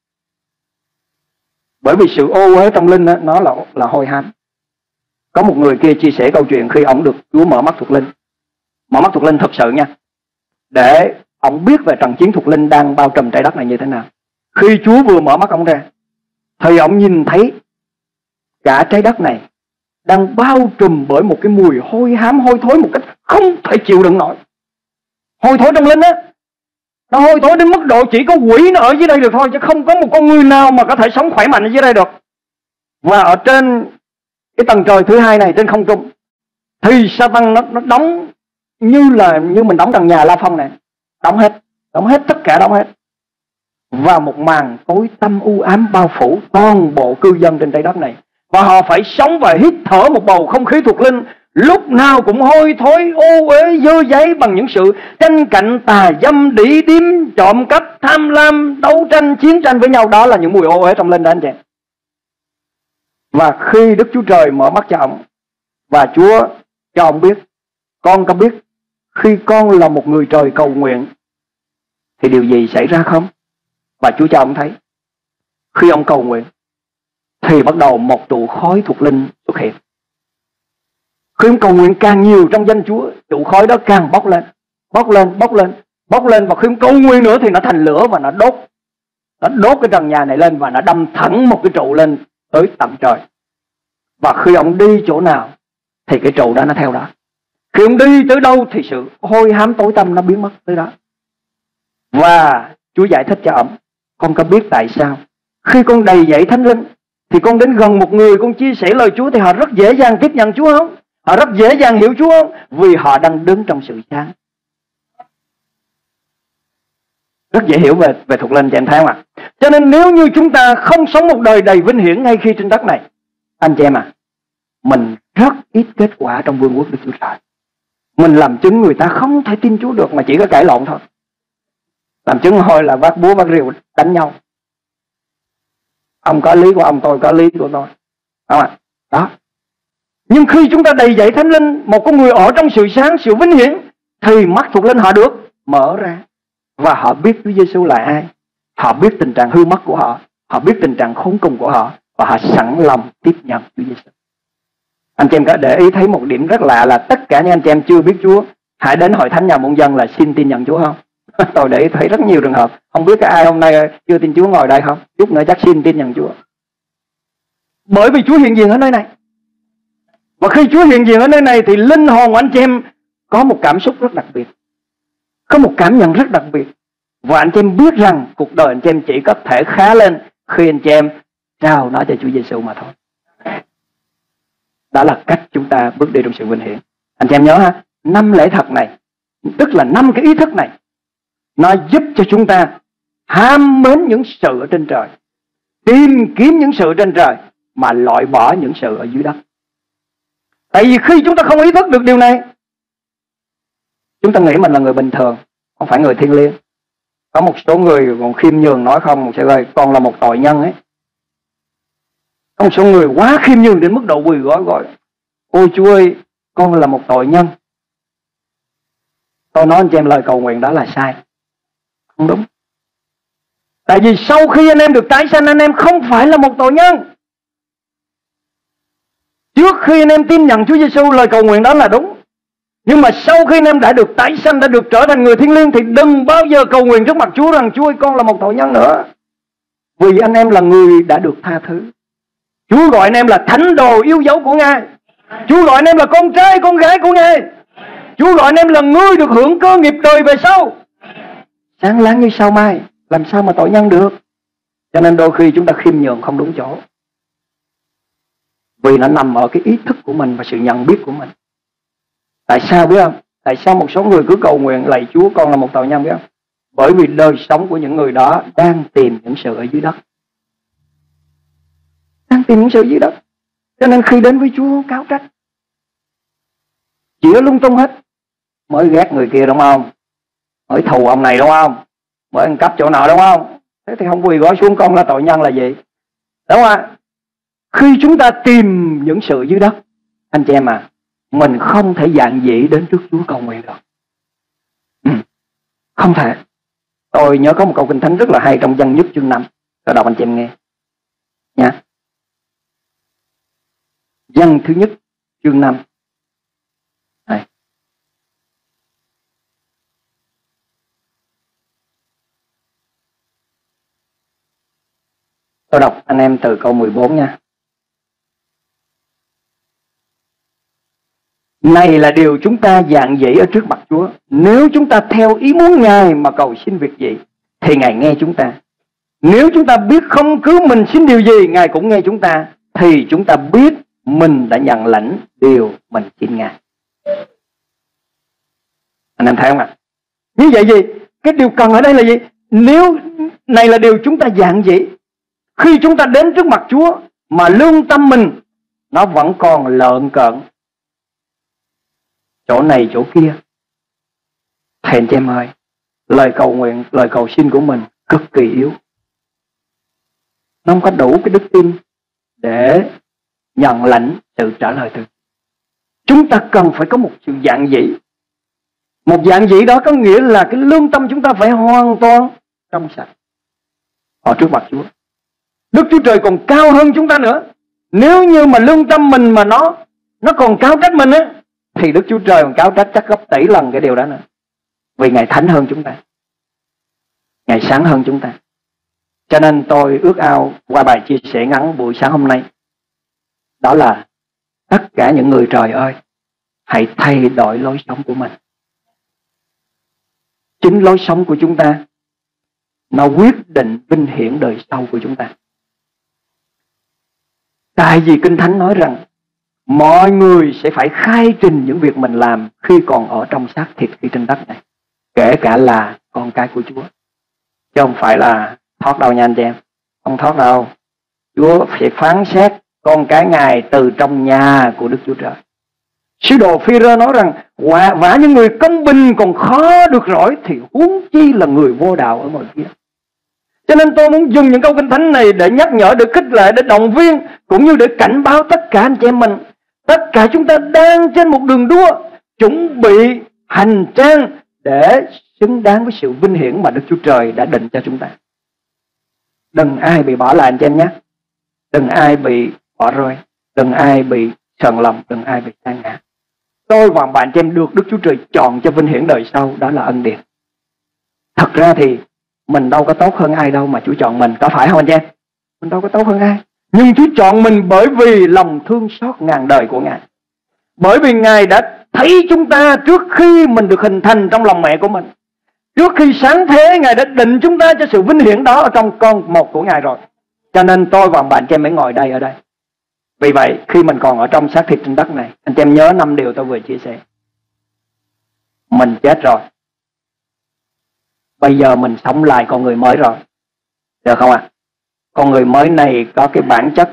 Bởi vì sự ô uế trong linh đó, nó là, là hôi hám. Có một người kia chia sẻ câu chuyện khi ông được Chúa mở mắt thuộc linh. Mở mắt thuộc linh thật sự nha, để ông biết về trận chiến thuộc linh đang bao trùm trái đất này như thế nào. Khi Chúa vừa mở mắt ông ra thì ông nhìn thấy cả trái đất này đang bao trùm bởi một cái mùi hôi hám, hôi thối một cách không thể chịu đựng nổi. Hôi thối trong linh á, nó hôi thối đến mức độ chỉ có quỷ nó ở dưới đây được thôi, chứ không có một con người nào mà có thể sống khỏe mạnh ở dưới đây được. Và ở trên cái tầng trời thứ hai này, trên không trung, thì Satan nó, nó đóng như là như mình đóng tầng nhà La Phong này, đóng hết, đóng hết tất cả, đóng hết. Và một màn tối tăm u ám bao phủ toàn bộ cư dân trên trái đất này. Và họ phải sống và hít thở một bầu không khí thuộc linh lúc nào cũng hôi thối, ô uế, dơ giấy bằng những sự tranh cạnh, tà dâm, đĩ điếm, trộm cắp, tham lam, đấu tranh, chiến tranh với nhau. Đó là những mùi ô uế trong linh đó anh chị. Và khi Đức Chúa Trời mở mắt cho ông, và Chúa cho ông biết, con có biết khi con là một người trời cầu nguyện thì điều gì xảy ra không? Và Chúa cho ông thấy, khi ông cầu nguyện thì bắt đầu một trụ khói thuộc linh xuất hiện. Khi ông cầu nguyện càng nhiều trong danh Chúa, trụ khói đó càng bốc lên, bốc lên, bốc lên, bốc lên. Và khi ông cầu nguyện nữa thì nó thành lửa và nó đốt. Nó đốt cái trần nhà này lên và nó đâm thẳng một cái trụ lên tới tận trời. Và khi ông đi chỗ nào thì cái trụ đó nó theo đó. Khi ông đi tới đâu thì sự hôi hám tối tăm nó biến mất tới đó. Và Chúa giải thích cho ông: con có biết tại sao khi con đầy dẫy Thánh Linh thì con đến gần một người, con chia sẻ lời Chúa thì họ rất dễ dàng tiếp nhận Chúa không? Họ rất dễ dàng hiểu Chúa không? Vì họ đang đứng trong sự sáng. Rất dễ hiểu về, về thuộc linh, cho em thấy không ạ? Cho nên nếu như chúng ta không sống một đời đầy vinh hiển ngay khi trên đất này, anh chị em à, mình rất ít kết quả trong vương quốc Đức Chúa Trời. Mình làm chứng người ta không thể tin Chúa được, mà chỉ có cãi lộn thôi. Làm chứng thôi là vác búa vác rìu đánh nhau. Ông có lý của ông, tôi có lý của tôi, không ạ? Đó. Nhưng khi chúng ta đầy dẫy Thánh Linh, một con người ở trong sự sáng, sự vinh hiển, thì mắt thuộc linh họ được mở ra. Và họ biết Chúa Giêsu là ai. Họ biết tình trạng hư mất của họ. Họ biết tình trạng khốn cùng của họ. Và họ sẵn lòng tiếp nhận Chúa Giêsu. Anh chị em có để ý thấy một điểm rất lạ là tất cả những anh chị em chưa biết Chúa, hãy đến hội thánh nhà môn dân là xin tin nhận Chúa không? Tôi để ý thấy rất nhiều trường hợp. Không biết có ai hôm nay chưa tin Chúa ngồi đây không? Chút nữa chắc xin tin nhận Chúa. Bởi vì Chúa hiện diện ở nơi này. Và khi Chúa hiện diện ở nơi này thì linh hồn của anh chị em có một cảm xúc rất đặc biệt, có một cảm nhận rất đặc biệt. Và anh chị em biết rằng cuộc đời anh chị em chỉ có thể khá lên khi anh chị em trao nó cho Chúa Giêsu mà thôi. Đó là cách chúng ta bước đi trong sự vinh hiển. Anh chị em nhớ ha, năm lẽ thật này, tức là năm cái ý thức này, nó giúp cho chúng ta ham mến những sự ở trên trời, tìm kiếm những sự ở trên trời, mà loại bỏ những sự ở dưới đất. Tại vì khi chúng ta không ý thức được điều này, chúng ta nghĩ mình là người bình thường, không phải người thiêng liêng. Có một số người còn khiêm nhường nói không, một sẽ ơi, con là một tội nhân ấy. Có một số người quá khiêm nhường đến mức độ quỳ gối gọi: ôi Chúa ơi, con là một tội nhân. Tôi nói anh chị em, lời cầu nguyện đó là sai, không đúng. Tại vì sau khi anh em được tái sanh, anh em không phải là một tội nhân. Trước khi anh em tin nhận Chúa Giêsu, lời cầu nguyện đó là đúng. Nhưng mà sau khi anh em đã được tái sanh, đã được trở thành người thiêng liêng, thì đừng bao giờ cầu nguyện trước mặt Chúa rằng: Chúa ơi, con là một tội nhân nữa. Vì anh em là người đã được tha thứ. Chúa gọi anh em là thánh đồ yêu dấu của Ngài. Chúa gọi anh em là con trai, con gái của Ngài. Chúa gọi anh em là người được hưởng cơ nghiệp đời về sau. Sáng láng như sao mai, làm sao mà tội nhân được? Cho nên đôi khi chúng ta khiêm nhường không đúng chỗ. Vì nó nằm ở cái ý thức của mình và sự nhận biết của mình. Tại sao biết không? Tại sao một số người cứ cầu nguyện lạy Chúa con là một tội nhân biết không? Bởi vì đời sống của những người đó đang tìm những sự ở dưới đất. Đang tìm những sự dưới đất. Cho nên khi đến với Chúa cáo trách, chĩa lung tung hết. Mới ghét người kia đúng không? Mới thù ông này đúng không? Mới ăn cắp chỗ nào đúng không? Thế thì không quỳ gối xuống con là tội nhân là gì? Đúng không ạ? Khi chúng ta tìm những sự dưới đất, anh chị em à, mình không thể dạn dĩ đến trước Chúa cầu nguyện được. Ừ, không thể. Tôi nhớ có một câu kinh thánh rất là hay trong Dân Nhất chương năm. Tôi đọc anh chị em nghe nha. Dân thứ nhất chương năm. Đây. Tôi đọc anh em từ câu mười bốn nha. Này là điều chúng ta dạn dĩ ở trước mặt Chúa. Nếu chúng ta theo ý muốn Ngài mà cầu xin việc gì, thì Ngài nghe chúng ta. Nếu chúng ta biết không cứ mình xin điều gì, Ngài cũng nghe chúng ta, thì chúng ta biết mình đã nhận lãnh điều mình xin Ngài. Anh em thấy không ạ? Như vậy gì? Cái điều cần ở đây là gì? Nếu này là điều chúng ta dạn dĩ, khi chúng ta đến trước mặt Chúa mà lương tâm mình nó vẫn còn lợn cợn chỗ này chỗ kia, thì anh chị em ơi, lời cầu nguyện, lời cầu xin của mình cực kỳ yếu. Nó không có đủ cái đức tin để nhận lãnh sự trả lời từ. Chúng ta cần phải có một sự dạn dĩ. Một dạn dĩ đó có nghĩa là cái lương tâm chúng ta phải hoàn toàn trong sạch ở trước mặt Chúa. Đức Chúa Trời còn cao hơn chúng ta nữa. Nếu như mà lương tâm mình mà nó Nó còn cáo trách mình á, thì Đức Chúa Trời còn cáo trách chắc gấp tỷ lần cái điều đó nữa. Vì Ngài thánh hơn chúng ta, Ngài sáng hơn chúng ta. Cho nên tôi ước ao qua bài chia sẻ ngắn buổi sáng hôm nay, đó là tất cả những người trời ơi, hãy thay đổi lối sống của mình. Chính lối sống của chúng ta nó quyết định vinh hiển đời sau của chúng ta. Tại vì Kinh Thánh nói rằng mọi người sẽ phải khai trình những việc mình làm khi còn ở trong xác thịt khi trên đất này, kể cả là con cái của Chúa. Chứ không phải là thoát đâu nha anh chị em. Không thoát đâu. Chúa sẽ phán xét con cái Ngài từ trong nhà của Đức Chúa Trời. Sứ đồ Phi-rơ nói rằng quả vả những người công bình còn khó được rỗi, thì huống chi là người vô đạo ở ngoài kia. Cho nên tôi muốn dùng những câu Kinh Thánh này để nhắc nhở, để khích lệ, để động viên, cũng như để cảnh báo tất cả anh chị em mình. Tất cả chúng ta đang trên một đường đua, chuẩn bị hành trang để xứng đáng với sự vinh hiển mà Đức Chúa Trời đã định cho chúng ta. Đừng ai bị bỏ lại anh chị em nhé. Đừng ai bị bỏ rơi. Đừng ai bị sờn lòng. Đừng ai bị sa ngã. Tôi và bạn chị em được Đức Chúa Trời chọn cho vinh hiển đời sau, đó là ân điển. Thật ra thì mình đâu có tốt hơn ai đâu mà Chúa chọn mình, có phải không anh chị em? Mình đâu có tốt hơn ai. Nhưng Chúa chọn mình bởi vì lòng thương xót ngàn đời của Ngài. Bởi vì Ngài đã thấy chúng ta trước khi mình được hình thành trong lòng mẹ của mình. Trước khi sáng thế, Ngài đã định chúng ta cho sự vinh hiển đó ở trong con một của Ngài rồi. Cho nên tôi và bạn chị em mới ngồi đây ở đây. Vì vậy khi mình còn ở trong xác thịt trên đất này, anh chị em nhớ năm điều tôi vừa chia sẻ. Mình chết rồi, bây giờ mình sống lại con người mới rồi, được không ạ? À? Con người mới này có cái bản chất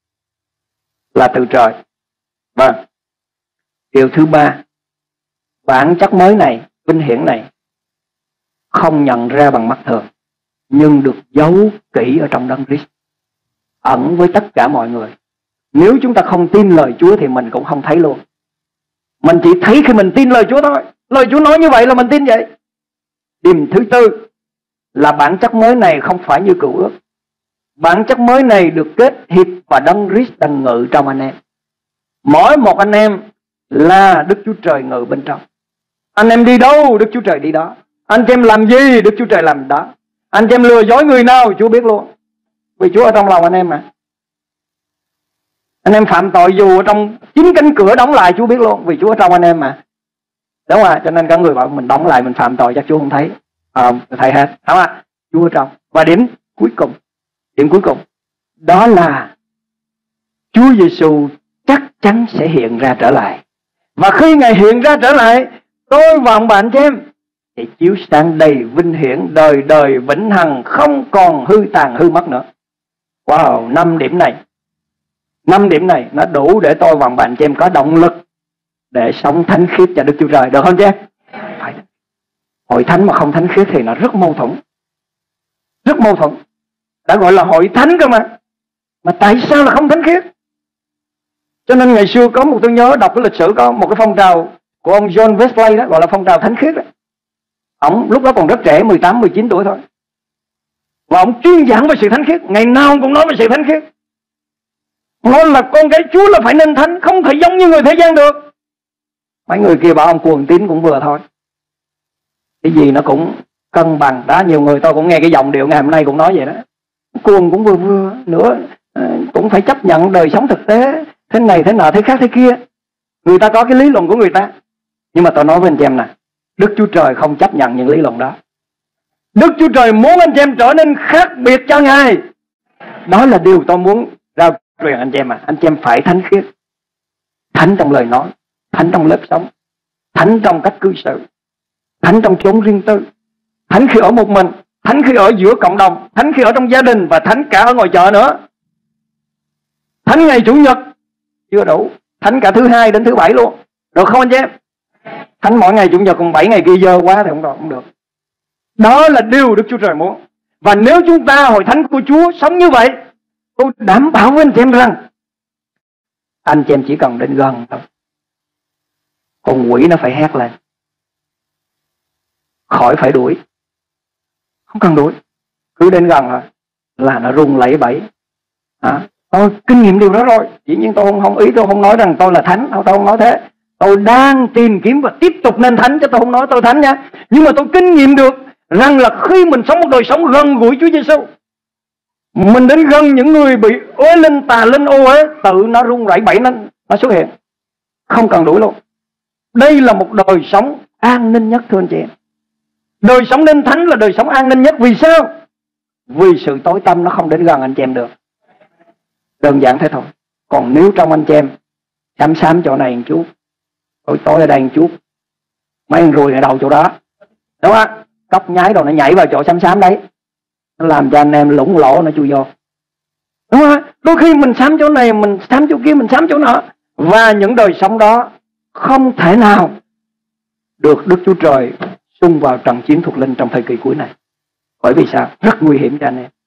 là từ trời. Vâng. Điều thứ ba, bản chất mới này, vinh hiển này, không nhận ra bằng mắt thường, nhưng được giấu kỹ ở trong Đấng Christ, ẩn với tất cả mọi người. Nếu chúng ta không tin lời Chúa thì mình cũng không thấy luôn. Mình chỉ thấy khi mình tin lời Chúa thôi. Lời Chúa nói như vậy là mình tin vậy. Điểm thứ tư là bản chất mới này không phải như cựu ước. Bản chất mới này được kết hiệp và Đấng Christ đang ngự trong anh em. Mỗi một anh em là Đức Chúa Trời ngự bên trong. Anh em đi đâu, Đức Chúa Trời đi đó. Anh em làm gì, Đức Chúa Trời làm đó. Anh em lừa dối người nào, Chúa biết luôn. Vì Chúa ở trong lòng anh em mà. Anh em phạm tội dù ở trong chính cánh cửa đóng lại, Chúa biết luôn. Vì Chúa ở trong anh em mà. Đúng không ạ? Cho nên có người bảo mình đóng lại mình phạm tội chắc Chúa không thấy. Không, à, thấy hết. Đúng không ạ? Chúa ở trong. Và điểm cuối cùng, điểm cuối cùng, đó là Chúa Giêsu chắc chắn sẽ hiện ra trở lại. Và khi Ngài hiện ra trở lại, tôi và ông bạn chị em thì chiếu sáng đầy vinh hiển, đời đời vĩnh hằng, không còn hư tàn hư mất nữa. Wow, năm điểm này, năm điểm này nó đủ để tôi và ông bạn chị em có động lực để sống thánh khiết cho Đức Chúa Trời, được không chứ? Phải. Hội thánh mà không thánh khiết thì nó rất mâu thuẫn, rất mâu thuẫn. Đã gọi là hội thánh cơ mà, mà tại sao là không thánh khiết? Cho nên ngày xưa có một, tôi nhớ đọc cái lịch sử, có một cái phong trào của ông John Wesley đó, gọi là phong trào thánh khiết đó. Ông lúc đó còn rất trẻ, mười tám, mười chín tuổi thôi. Và ông chuyên giảng về sự thánh khiết, ngày nào ông cũng nói về sự thánh khiết. Nói là con cái Chúa là phải nên thánh, không thể giống như người thế gian được. Mấy người kia bảo ông cuồng tín cũng vừa thôi. Cái gì nó cũng cân bằng. Đó, nhiều người tôi cũng nghe cái giọng điệu ngày hôm nay cũng nói vậy đó. Cuồng cũng vừa vừa, nữa cũng phải chấp nhận đời sống thực tế, thế này thế nọ thế khác thế kia. Người ta có cái lý luận của người ta. Nhưng mà tôi nói với anh chị em nè, Đức Chúa Trời không chấp nhận những lý luận đó. Đức Chúa Trời muốn anh chị em trở nên khác biệt cho Ngài. Đó là điều tôi muốn rao truyền anh chị em à. Anh chị em phải thánh khiết. Thánh trong lời nói, thánh trong lớp sống, thánh trong cách cư xử, thánh trong chốn riêng tư, thánh khi ở một mình, thánh khi ở giữa cộng đồng, thánh khi ở trong gia đình, và thánh cả ở ngoài chợ nữa. Thánh ngày Chủ nhật chưa đủ, thánh cả thứ hai đến thứ bảy luôn, được không anh chị em? Thánh mỗi ngày Chủ nhật, còn bảy ngày kia dơ quá thì không được, không được. Đó là điều Đức Chúa Trời muốn. Và nếu chúng ta hội thánh của Chúa sống như vậy, tôi đảm bảo với anh chị em rằng anh chị em chỉ cần đến gần thôi, con quỷ nó phải hét lên, khỏi phải đuổi. Không cần đuổi, cứ đến gần thôi là nó run lẩy bẩy, À, tôi kinh nghiệm điều đó rồi. Dĩ nhiên tôi không, không ý tôi không nói rằng tôi là thánh, tôi không nói thế. Tôi đang tìm kiếm và tiếp tục nên thánh, chứ tôi không nói tôi thánh nha. Nhưng mà tôi kinh nghiệm được rằng là khi mình sống một đời sống gần gũi Chúa Giêsu, mình đến gần những người bị uế linh, tà linh, ô uế, tự nó run rẩy bẩy nó, nó xuất hiện, không cần đuổi luôn. Đây là một đời sống an ninh nhất, thưa anh chị em. Đời sống nên thánh là đời sống an ninh nhất. Vì sao? Vì sự tối tăm nó không đến gần anh chị em được. Đơn giản thế thôi. Còn nếu trong anh chị em xám xám chỗ này một chút, tối tối ở đây một chút, mấy con ruồi ở đầu chỗ đó, đúng không? Cóc nhái đồ nó nhảy vào chỗ xám xám đấy, nó làm cho anh em lủng lỗ nó chui vô, đúng không? Đôi khi mình xám chỗ này, mình xám chỗ kia, mình xám chỗ nọ, và những đời sống đó không thể nào được Đức Chúa Trời xung vào trận chiến thuộc linh trong thời kỳ cuối này. Bởi vì sao? Rất nguy hiểm cho anh em.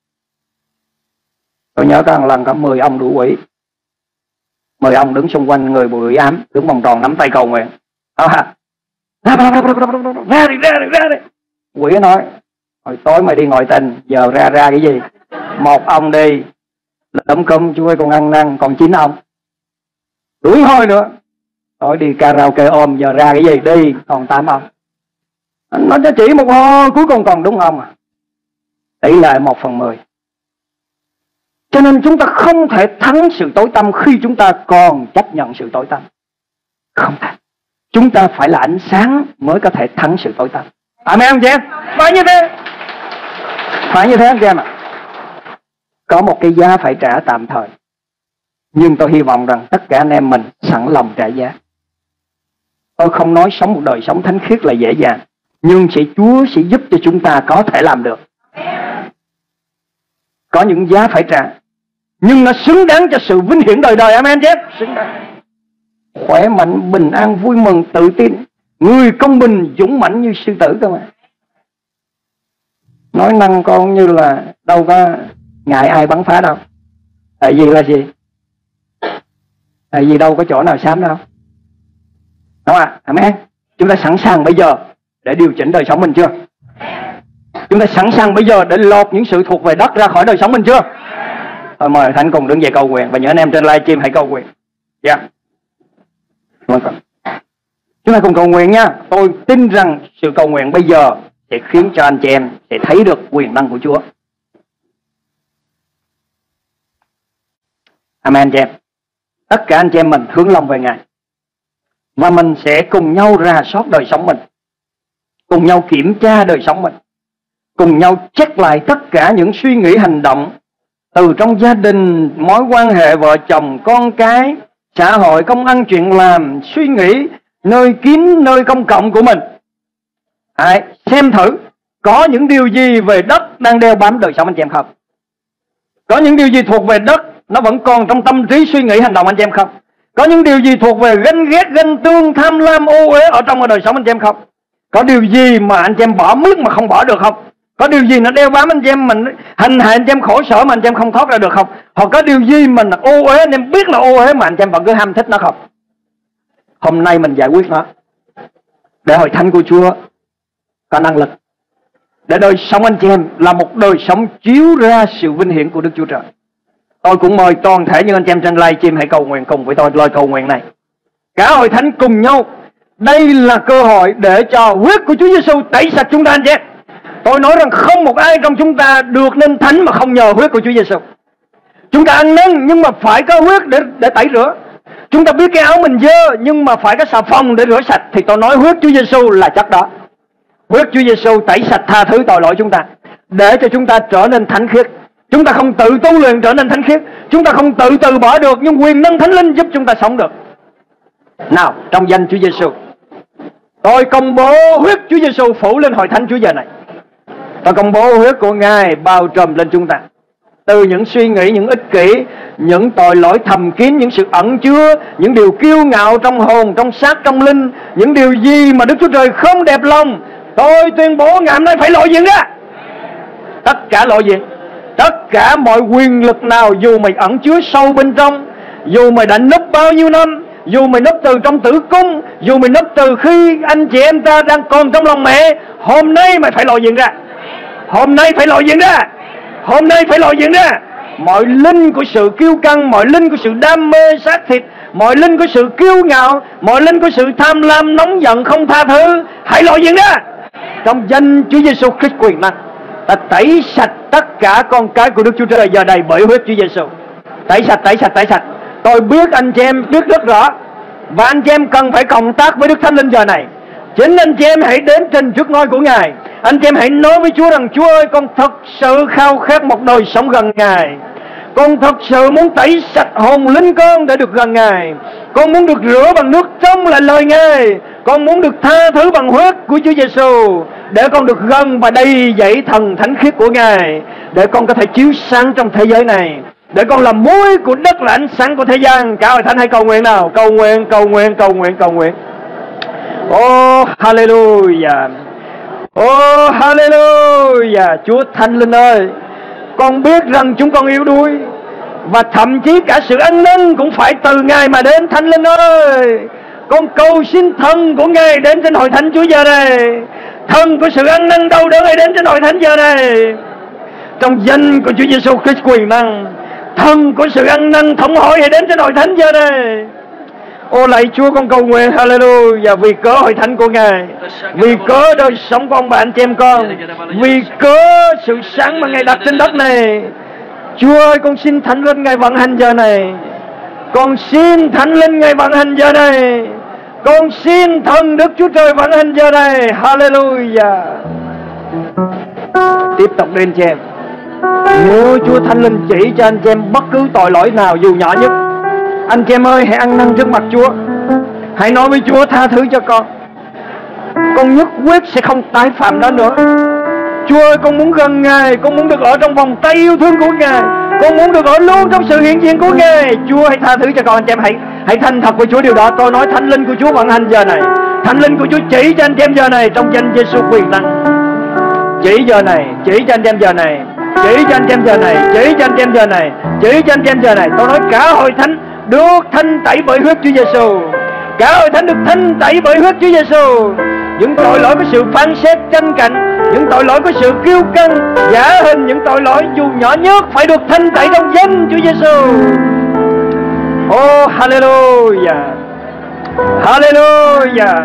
Tôi nhớ có một lần có mười ông đuổi quỷ, mười ông đứng xung quanh người bị quỷ ám, đứng vòng tròn nắm tay cầu nguyện. À, ra, ra, ra, ra, ra, ra, ra đi, ra đi, ra đi. Quỷ nói, hồi tối mày đi ngồi tình, giờ ra ra cái gì? Một ông đi, lấm cơm chuối còn ăn năn, còn chín ông. Đuổi thôi nữa. Tối đi karaoke ôm, giờ ra cái gì? Đi, còn tám ông. Nó chỉ một hồi, cuối cùng còn đúng ông à. Tỷ lệ một phần mười. Cho nên chúng ta không thể thắng sự tối tăm khi chúng ta còn chấp nhận sự tối tăm. Không thể. Chúng ta phải là ánh sáng mới có thể thắng sự tối tăm. Amen anh chị em? Phải như thế. Phải như thế anh chị em ạ. Có một cái giá phải trả tạm thời, nhưng tôi hy vọng rằng tất cả anh em mình sẵn lòng trả giá. Tôi không nói sống một đời sống thánh khiết là dễ dàng, nhưng sẽ Chúa sẽ giúp cho chúng ta có thể làm được. Có những giá phải trả, nhưng nó xứng đáng cho sự vinh hiển đời đời. Amen chứ? Xứng đáng. Khỏe mạnh, bình an, vui mừng, tự tin, người công bình, dũng mãnh như sư tử cơ mà. Nói năng con như là đâu có ngại ai bắn phá đâu. Tại vì là gì? Tại vì đâu có chỗ nào xám đâu. Đúng không ạ? Amen. Chúng ta sẵn sàng bây giờ để điều chỉnh đời sống mình chưa? Chúng ta sẵn sàng bây giờ để lột những sự thuộc về đất ra khỏi đời sống mình chưa? Thôi mời Thánh cùng đứng dậy cầu nguyện, và những anh em trên live stream hãy cầu nguyện. Dạ. Yeah. Chúng ta cùng cầu nguyện nha. Tôi tin rằng sự cầu nguyện bây giờ sẽ khiến cho anh chị em sẽ thấy được quyền năng của Chúa. Amen chị em. Tất cả anh chị em mình hướng lòng về Ngài, và mình sẽ cùng nhau rà soát đời sống mình, cùng nhau kiểm tra đời sống mình, cùng nhau check lại tất cả những suy nghĩ hành động, từ trong gia đình, mối quan hệ vợ chồng, con cái, xã hội, công ăn chuyện làm, suy nghĩ, nơi kín, nơi công cộng của mình. Hãy xem thử có những điều gì về đất đang đeo bám đời sống anh chị em không? Có những điều gì thuộc về đất nó vẫn còn trong tâm trí, suy nghĩ, hành động anh chị em không? Có những điều gì thuộc về ganh ghét, ganh tương, tham lam, ô uế ở trong đời sống anh chị em không? Có điều gì mà anh chị em bỏ miết mà không bỏ được không? Có điều gì nó đeo bám anh chị em, mình hành hạ anh chị em khổ sở mà anh chị em không thoát ra được không? Hoặc có điều gì mình ô uế anh em biết là ô uế mà anh chị em vẫn cứ ham thích nó không? Hôm nay mình giải quyết nó, để hội thánh của Chúa có năng lực, để đời sống anh chị em là một đời sống chiếu ra sự vinh hiển của Đức Chúa Trời. Tôi cũng mời toàn thể những anh chị em trên live stream hãy cầu nguyện cùng với tôi lời cầu nguyện này. Cả hội thánh cùng nhau. Đây là cơ hội để cho huyết của Chúa Giêsu tẩy sạch chúng ta anh chị em. Tôi nói rằng không một ai trong chúng ta được nên thánh mà không nhờ huyết của Chúa Giêsu. Chúng ta ăn năn nhưng mà phải có huyết để để tẩy rửa. Chúng ta biết cái áo mình dơ nhưng mà phải có xà phòng để rửa sạch, thì tôi nói huyết Chúa Giêsu là chất đó. Huyết Chúa Giêsu tẩy sạch, tha thứ tội lỗi chúng ta, để cho chúng ta trở nên thánh khiết. Chúng ta không tự tu luyện trở nên thánh khiết, chúng ta không tự từ bỏ được, nhưng quyền năng Thánh Linh giúp chúng ta sống được. Nào, trong danh Chúa Giêsu, tôi công bố huyết Chúa Giêsu phủ lên hội thánh Chúa giờ này. Tôi công bố huyết của Ngài bao trùm lên chúng ta, từ những suy nghĩ, những ích kỷ, những tội lỗi thầm kín, những sự ẩn chứa, những điều kiêu ngạo trong hồn, trong xác, trong linh, những điều gì mà Đức Chúa Trời không đẹp lòng, tôi tuyên bố ngày hôm nay phải lộ diện ra. Tất cả lộ diện. Tất cả mọi quyền lực nào, dù mày ẩn chứa sâu bên trong, dù mày đã núp bao nhiêu năm, dù mày núp từ trong tử cung, dù mày núp từ khi anh chị em ta đang còn trong lòng mẹ, hôm nay mày phải lộ diện ra. Hôm nay phải lộ diện ra. Hôm nay phải lộ diện ra. mọi linh của sự kiêu căng, mọi linh của sự đam mê xác thịt, mọi linh của sự kiêu ngạo, mọi linh của sự tham lam nóng giận không tha thứ, hãy loại diện ra trong danh Chúa Giêsu Christ quyền năng. Ta tẩy sạch tất cả con cái của Đức Chúa Trời giờ này bởi huyết Chúa Giêsu. Tẩy sạch, tẩy sạch, tẩy sạch. Tôi biết anh chị em biết rất rõ, và anh chị em cần phải cộng tác với Đức Thánh Linh giờ này. Chính anh chị em hãy đến trên trước ngôi của Ngài. Anh chị em hãy nói với Chúa rằng: Chúa ơi, con thật sự khao khát một đời sống gần Ngài. Con thật sự muốn tẩy sạch hồn linh con để được gần Ngài. Con muốn được rửa bằng nước trong là lời Ngài. Con muốn được tha thứ bằng huyết của Chúa Giêsu, để con được gần và đầy dẫy thần thánh khiết của Ngài, để con có thể chiếu sáng trong thế giới này, để con làm muối của đất là ánh sáng của thế gian. Cả hội thánh hãy cầu nguyện nào. Cầu nguyện, cầu nguyện, cầu nguyện, cầu nguyện. Oh hallelujah. Oh hallelujah. Chúa Thánh Linh ơi, con biết rằng chúng con yếu đuối, và thậm chí cả sự ăn năn cũng phải từ Ngài mà đến. Thánh Linh ơi, con cầu xin thần của Ngài đến trên hội thánh Chúa giờ này. Thần của sự ăn năn đau đớn hãy đến trên hội thánh giờ này, trong danh của Chúa Giêsu Christ quyền năng. Thần của sự ăn năn thống hội hãy đến trên hội thánh giờ này. Ô lạy Chúa, con cầu nguyện hallelujah, vì cớ hội thánh của Ngài, vì cớ đời sống của ông bà anh chị em con, vì cớ sự sáng mà Ngài đặt trên đất này. Chúa ơi, con xin Thánh Linh Ngài vận hành giờ này. Con xin Thánh Linh Ngài vận hành giờ này. Con xin thần Đức Chúa Trời vận hành giờ này. Hallelujah. Tiếp tục đi anh chị em. Nếu Chúa Thánh Linh chỉ cho anh chị em bất cứ tội lỗi nào dù nhỏ nhất, anh chị em ơi, hãy ăn năn trước mặt Chúa. Hãy nói với Chúa: tha thứ cho con. Con nhất quyết sẽ không tái phạm đó nữa. Chúa ơi, con muốn gần Ngài. Con muốn được ở trong vòng tay yêu thương của Ngài. Con muốn được ở luôn trong sự hiện diện của Ngài. Chúa hãy tha thứ cho con. Anh chị em hãy hãy thành thật với Chúa điều đó. Tôi nói Thánh Linh của Chúa vận hành giờ này. Thánh Linh của Chúa chỉ cho anh chị em giờ này trong danh Giêsu quyền năng. Chỉ giờ này, chỉ cho anh chị em giờ này, chỉ cho anh chị em giờ này, chỉ cho anh chị em giờ này, chỉ cho anh chị em giờ này. Tôi nói cả hội thánh được thanh tẩy bởi huyết Chúa Giêsu. Cả hội thánh được thanh tẩy bởi huyết Chúa Giêsu. Những tội lỗi của sự phán xét tranh cạnh, những tội lỗi của sự kiêu căng, giả hình, những tội lỗi dù nhỏ nhất phải được thanh tẩy trong danh Chúa Giêsu. Oh hallelujah, hallelujah,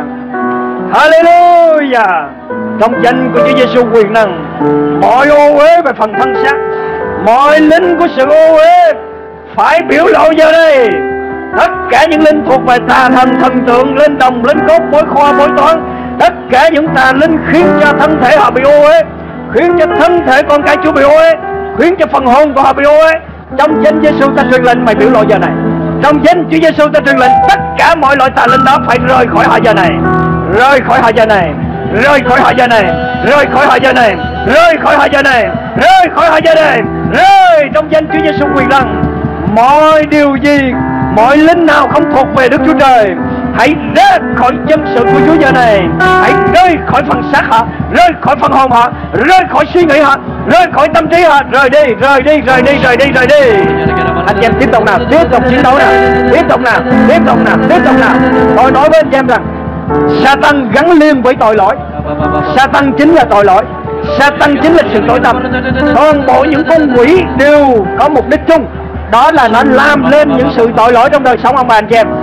hallelujah. Trong danh của Chúa Giêsu quyền năng, mọi ô uế về phần thân xác, mọi linh của sự ô uế phải biểu lộ giờ đây. Tất cả những linh thuộc về tà thần, thần tượng, linh đồng, linh cốt, bói khoa, bói toán, tất cả những tà linh khiến cho thân thể họ bị ô uế, khiến cho thân thể con cái Chúa bị ô uế, khiến cho phần hồn của họ bị ô uế, trong danh Giêsu ta truyền lệnh mày biểu lộ giờ này. Trong danh Chúa Giêsu ta truyền lệnh tất cả mọi loại tà linh đó phải rời khỏi họ giờ này, rời khỏi họ giờ này, rời khỏi họ giờ này, rời khỏi họ giờ này, rời khỏi họ giờ này, rời khỏi họ giờ này, rời trong danh Chúa Giêsu quyền năng. Mọi điều gì, mọi linh nào không thuộc về Đức Chúa Trời, hãy ra khỏi chân sự của Chúa giờ này. Hãy rơi khỏi phần xác họ, rơi khỏi phần hồn họ, rơi khỏi suy nghĩ họ, rơi khỏi tâm trí họ. Rời đi, rời đi, rời đi, rời đi, rời đi. Anh chị em tiếp tục nào, tiếp tục chiến đấu nào, tiếp tục nào, tiếp tục nào, tiếp tục nào. Tôi nói với anh chị em rằng Satan gắn liền với tội lỗi. Satan chính là tội lỗi. Satan chính là sự tối tăm. Toàn bộ những con quỷ đều có mục đích chung, đó là nó làm lên những sự tội lỗi trong đời sống ông bà anh chị em.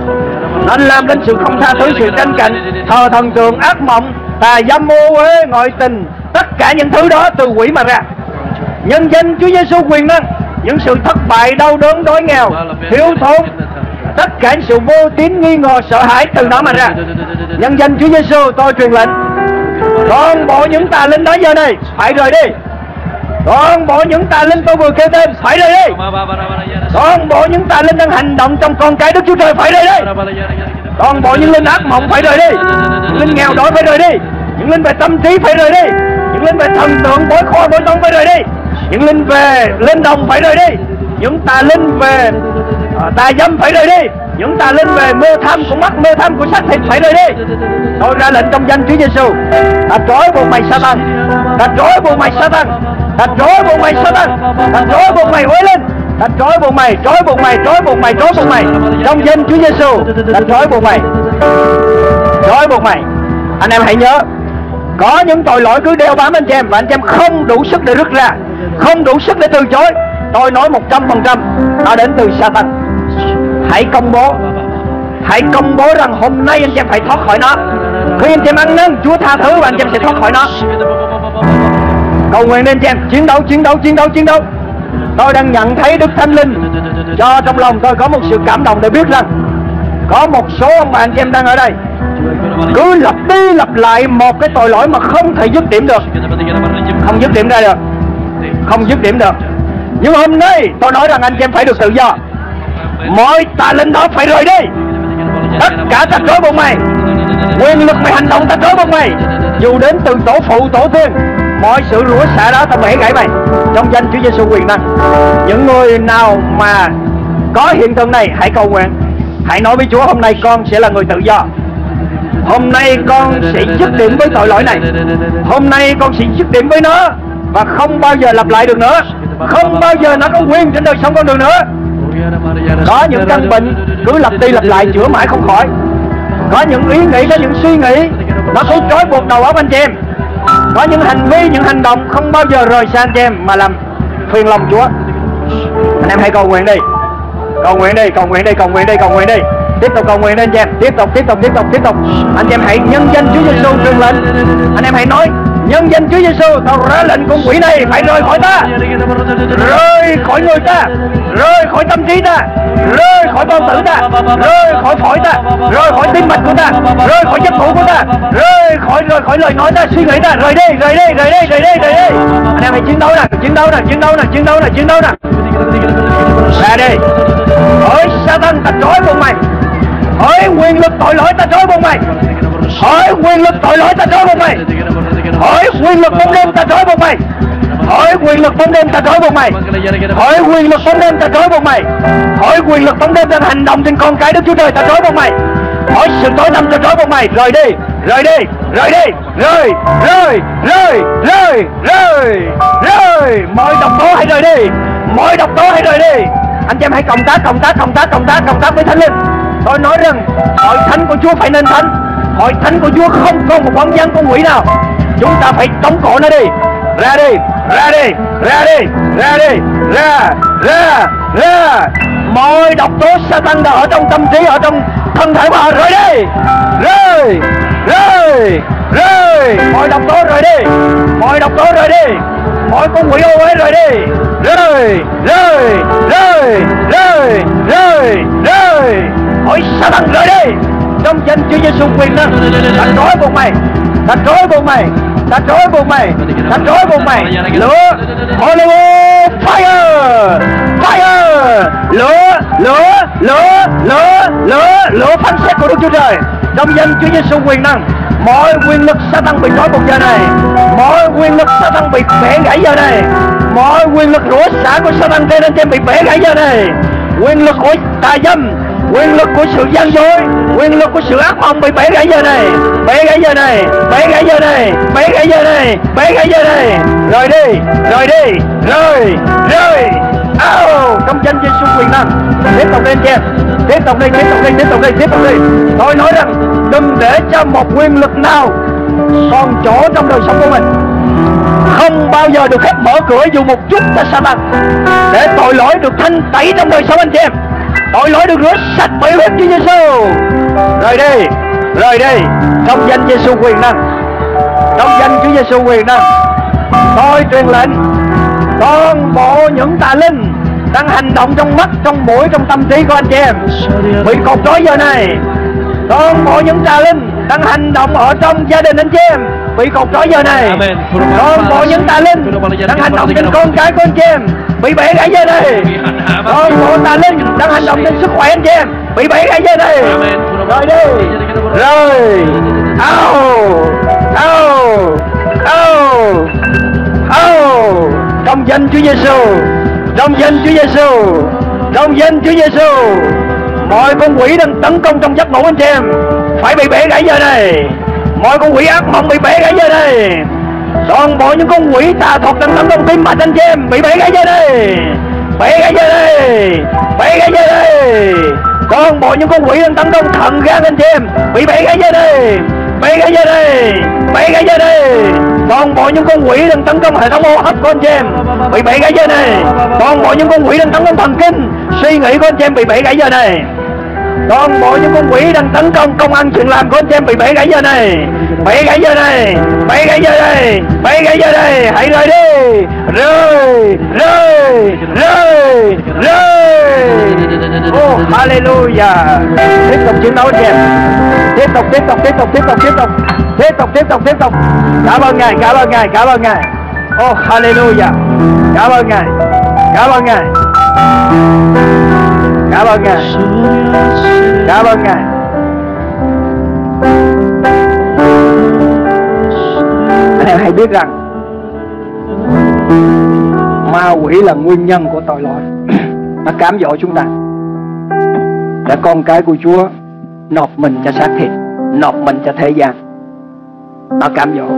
Nó làm đến sự không tha thứ, sự tranh cạnh, thờ thần tượng, ác mộng, tà dâm, ô uế, ngoại tình. Tất cả những thứ đó từ quỷ mà ra. Nhân danh Chúa Giêsu quyền năng, những sự thất bại, đau đớn, đói nghèo, thiếu thốn, tất cả những sự vô tín, nghi ngờ, sợ hãi từ đó mà ra. Nhân danh Chúa Giêsu tôi truyền lệnh toàn bộ những tà linh đó giờ này phải rời đi. Toàn bộ những tà linh tôi vừa kêu tên phải rời đi. Toàn bộ những tà linh đang hành động trong con cái Đức Chúa Trời phải rời đi. Toàn bộ những linh ác mộng phải rời đi. Những linh nghèo đói phải rời đi. Những linh về tâm trí phải rời đi. Những linh về thần tượng, bói khoa, bói toán phải rời đi. Những linh về linh đồng phải rời đi. Những tà linh về uh, tà dâm phải rời đi. Những tà linh về mê tham của mắt, mê tham của xác thịt phải rời đi. Tôi ra lệnh trong danh Chúa Giêsu, ta trói buộc mày Satan, ta trói buộc mày Satan, ta trói buộc mày Satan, ta trói buộc mày uế linh, ta trói buộc mày, trói buộc mày, trói buộc mày, trói buộc mày trong danh Chúa Giêsu, ta trói buộc mày, trói buộc mày. Anh em hãy nhớ, có những tội lỗi cứ đeo bám anh chị em, và anh chị em không đủ sức để rút ra, không đủ sức để từ chối. Tôi nói một trăm phần trăm nó đến từ Satan. Hãy công bố, hãy công bố rằng hôm nay anh chị em phải thoát khỏi nó. Khi anh chị em ăn năn, Chúa tha thứ và anh chị em sẽ thoát khỏi nó. Cầu nguyện lên anh chị em, chiến đấu, chiến đấu, chiến đấu, chiến đấu. Tôi đang nhận thấy Đức Thánh Linh cho trong lòng tôi có một sự cảm động để biết rằng có một số ông bà anh chị em đang ở đây cứ lặp đi lặp lại một cái tội lỗi mà không thể dứt điểm được, không dứt điểm ra được, không dứt điểm được. Nhưng hôm nay tôi nói rằng anh chị em phải được tự do. Mọi tà linh đó phải rời đi. Tất cả ta trói buộc mày, quyền lực mày hành động ta trói buộc mày, dù đến từ tổ phụ tổ tiên, mọi sự rủa xả đó ta bẻ gãy mày trong danh Chúa Giêsu quyền năng. Những người nào mà có hiện tượng này hãy cầu nguyện, hãy nói với Chúa hôm nay con sẽ là người tự do. Hôm nay con sẽ dứt điểm với tội lỗi này. Hôm nay con sẽ dứt điểm với nó và không bao giờ lặp lại được nữa. Không bao giờ nó có quyền trên đời sống con đường nữa. Có những căn bệnh cứ lặp đi lặp lại chữa mãi không khỏi. Có những ý nghĩ, có những suy nghĩ nó cứ trói buộc đầu óc anh chị em. Có những hành vi, những hành động không bao giờ rời xa anh chị em mà làm phiền lòng Chúa. Anh em hãy cầu nguyện đi, cầu nguyện đi, cầu nguyện đi, cầu nguyện đi, cầu nguyện đi. Tiếp tục cầu nguyện đi anh chị em, tiếp tục, tiếp tục, tiếp tục, tiếp tục. Anh chị em hãy nhân danh Chúa Giêsu truyền lệnh. Anh em hãy nói nhân danh Chúa Giêsu, tao ra lệnh con quỷ này phải rời khỏi ta, rời khỏi người ta, rời khỏi tâm trí ta, rời khỏi bao tử ta, rời khỏi phổi ta, rời khỏi tim mạch của ta, rời khỏi giấc ngủ của ta, rời khỏi rời khỏi lời nói ta, suy nghĩ ta, rời đi, rời đi, rời đi, rời đi, rời đi. Anh em hãy chiến đấu nè, chiến đấu nè, chiến đấu nè, chiến đấu nè, chiến đấu nè. Ra đi. Hỡi Satan, ta trói buộc mày. Hỡi quyền lực tội lỗi, ta trói buộc mày. Hỡi quyền lực tội lỗi, ta trói buộc mày. Hỡi quyền lực bóng đêm, ta trói buộc mày. Hỡi quyền lực bóng đêm, ta trói buộc mày. Hỡi quyền lực bóng đêm, ta trói buộc mày. Hỡi quyền lực bóng đêm đang hành động trên con cái Đức Chúa Trời, ta trói buộc mày. Hỡi sự tối tăm, ta trói buộc mày. Rời đi, rời đi, rời đi, rời, rời, rời, rời, rời, rời. Mọi độc tố hãy rời đi, mọi độc tố hãy rời đi. Anh chị em hãy cộng tác, cộng tác, cộng tác, cộng tác, cộng tác với Thánh Linh. Tôi nói rằng hội thánh của Chúa phải nên thánh. Hội thánh của Chúa không còn một bóng dáng con quỷ nào. Chúng ta phải tống cổ nó đi. Ra đi, ra đi, ra đi, ra đi, ra, ra, ra. Mọi độc tố Satan đã ở trong tâm trí, ở trong thân thể mà rời đi, rời, rời, rời. Mọi độc tố rời đi, mọi độc tố rời đi, mọi con quỷ ô uế rời đi, rời, rời, rời, rời, rời, rời. Hỏi Satan rời đi trong danh Chúa Giêsu quyền năng. Ta trói buộc mày, ta trói buộc mày, ta trói buộc mày, ta trói buộc mày. Lửa, Holy Ghost fire, fire, lửa, lửa, lửa, lửa, lửa, lửa phán xét của Đức Chúa Trời trong danh Chúa Giêsu quyền năng. Mọi quyền lực Satan bị trói buộc giờ này, mọi quyền lực Satan bị bẻ gãy giờ này, mọi quyền lực rủa xả của Satan trên anh chị em bị bẻ gãy giờ này. Quyền lực của tà dâm, quyền lực của sự gian dối, quyền lực của sự ác mộng bị bẻ gãy giờ này, bẻ gãy giờ này, bẻ gãy giờ này, bẻ gãy giờ này, bẻ gãy giờ này. Rời đi, rời đi, rời, rời. Ao, trong danh Giêsu quyền năng. Tiếp tục lên chị, tiếp tục đi, tiếp tục đi, tiếp tục đi, tiếp tục đi. Tôi nói rằng đừng để cho một quyền lực nào còn chỗ trong đời sống của mình. Không bao giờ được phép mở cửa dù một chút cho Satan, để tội lỗi được thanh tẩy trong đời sống anh chị em. Tội lỗi được rửa sạch bởi huyết Chúa Giêsu. Rời đi, rời đi, trong danh Giêsu quyền năng, trong danh Chúa Giêsu quyền năng. Tôi truyền lệnh toàn bộ những tà linh đang hành động trong mắt, trong mũi, trong tâm trí của anh chị em bị cột trói giờ này. Toàn bộ những tà linh đang hành động ở trong gia đình anh chị em bị cột trói giờ này. Toàn bộ những tà linh đang hành động trên con cái của anh chị em bị bẻ gãy giờ này. Toàn bộ tà linh đang hành động trên sức khỏe anh chị em bị bẻ gãy giờ này. Rồi đi, rồi, ao, ao, ao, ao. Trong danh Chúa Giêsu, trong danh Chúa Giêsu, trong danh Chúa Giêsu. Mọi con quỷ đang tấn công trong giấc ngủ anh chị em phải bị bẻ gãy giờ này. Mọi con quỷ ác mộng bị bẻ gãy giờ này. Toàn bộ những con quỷ tà thuật đang tấn công tim mạch anh chị em bị bẻ gãy giờ này. Bẻ gãy giờ này, bẻ gãy giờ này. Toàn bộ những con quỷ đang tấn công thận gan anh chị em bị bẻ gãy giờ này. Bẻ gãy giờ này, bẻ gãy giờ này. Toàn bộ những con quỷ đang tấn công hệ thống hô hấp của anh chị em bị bể gãy giờ này. Toàn bộ những con quỷ đang tấn công thần kinh, suy nghĩ của anh chị em bị bể gãy giờ này. Toàn bộ những con quỷ đang tấn công công ăn chuyện làm của anh chị em bị bể gãy giờ này. Bể gãy giờ này, bể gãy giờ đây, bể gãy giờ đây, hãy rời đi, rơi, rơi, rơi, rơi. Oh, hallelujah. Tiếp tục chiến đấu anh chị em. Tiếp tục, tiếp tục, tiếp tục, tiếp tục, tiếp tục, tiếp tục, tiếp tục, tiếp tục. Cảm ơn Ngài, cảm ơn Ngài, cảm ơn Ngài. Oh, hallelujah. Cảm ơn Ngài, cảm ơn Ngài, cảm ơn Ngài, cảm ơn Ngài. Anh em hãy biết rằng ma quỷ là nguyên nhân của tội lỗi. Nó cám dỗ chúng ta để con cái của Chúa nộp mình cho xác thịt, nộp mình cho thế gian. Nó cám dỗ,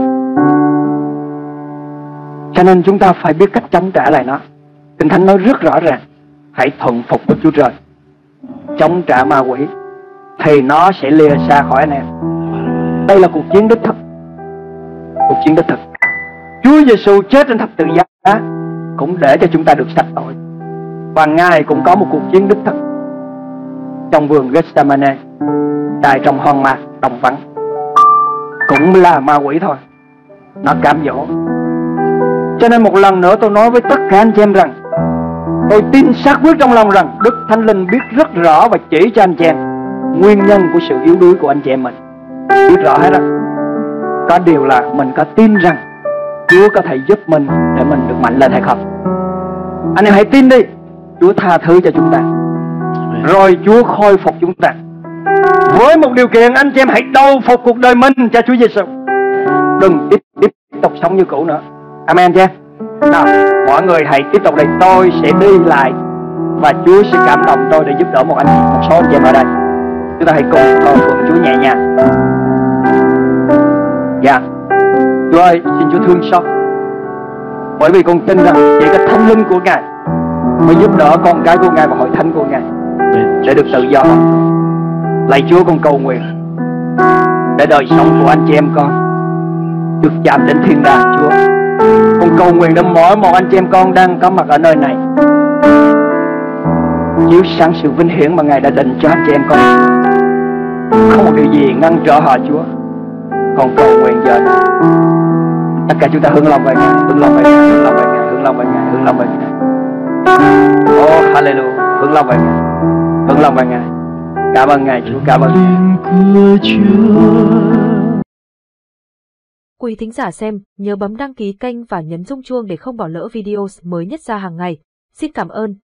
cho nên chúng ta phải biết cách chống trả lại nó. Kinh Thánh nói rất rõ ràng, hãy thuận phục với Chúa Trời, chống trả ma quỷ thì nó sẽ lìa xa khỏi anh em. Đây là cuộc chiến đích thực, cuộc chiến đích thực. Chúa Giêsu chết trên thập tự giá cũng để cho chúng ta được sạch tội, và Ngài cũng có một cuộc chiến đích thực trong vườn Gethsemane, tại trong hoang mạc đồng vắng. Cũng là ma quỷ thôi, nó cám dỗ. Cho nên một lần nữa tôi nói với tất cả anh chị em rằng, tôi tin xác quyết trong lòng rằng Đức Thánh Linh biết rất rõ và chỉ cho anh chị em nguyên nhân của sự yếu đuối của anh chị em mình. Biết rõ hết đó. Có điều là mình có tin rằng Chúa có thể giúp mình để mình được mạnh lên hay không. Anh em hãy tin đi. Chúa tha thứ cho chúng ta, rồi Chúa khôi phục chúng ta. Với một điều kiện, anh chị em hãy đầu phục cuộc đời mình cho Chúa Giêsu. Đừng tiếp, tiếp tục sống như cũ nữa. Amen chưa? Nào, mọi người hãy tiếp tục đây. Tôi sẽ đi lại và Chúa sẽ cảm động tôi để giúp đỡ một anh, một số anh chị em ở đây. Chúng ta hãy cùng thờ phượng Chúa nhẹ nhàng. Dạ, Chúa ơi, xin Chúa thương xót, bởi vì con tin rằng chỉ có Thánh Linh của Ngài mới giúp đỡ con cái của Ngài và hội thánh của Ngài để được tự do. Lạy Chúa, con cầu nguyện để đời sống của anh chị em con được chạm đến thiên đàng. Chúa, con cầu nguyện để mỗi một anh chị em con đang có mặt ở nơi này chiếu sáng sự vinh hiển mà Ngài đã định cho anh chị em con. Không một điều gì ngăn trở họ. Chúa, con cầu nguyện giờ này tất cả chúng ta hướng lòng về Ngài, hướng lòng về Ngài, hướng lòng về Ngài, hướng lòng về Ngài, hướng lòng về Ngài. Oh, hallelujah, hướng lòng về Ngài, hướng lòng về Ngài. Cảm ơn Ngài Chúa, cảm ơn Ngài. Quý thính giả xem, nhớ bấm đăng ký kênh và nhấn rung chuông để không bỏ lỡ video mới nhất ra hàng ngày. Xin cảm ơn.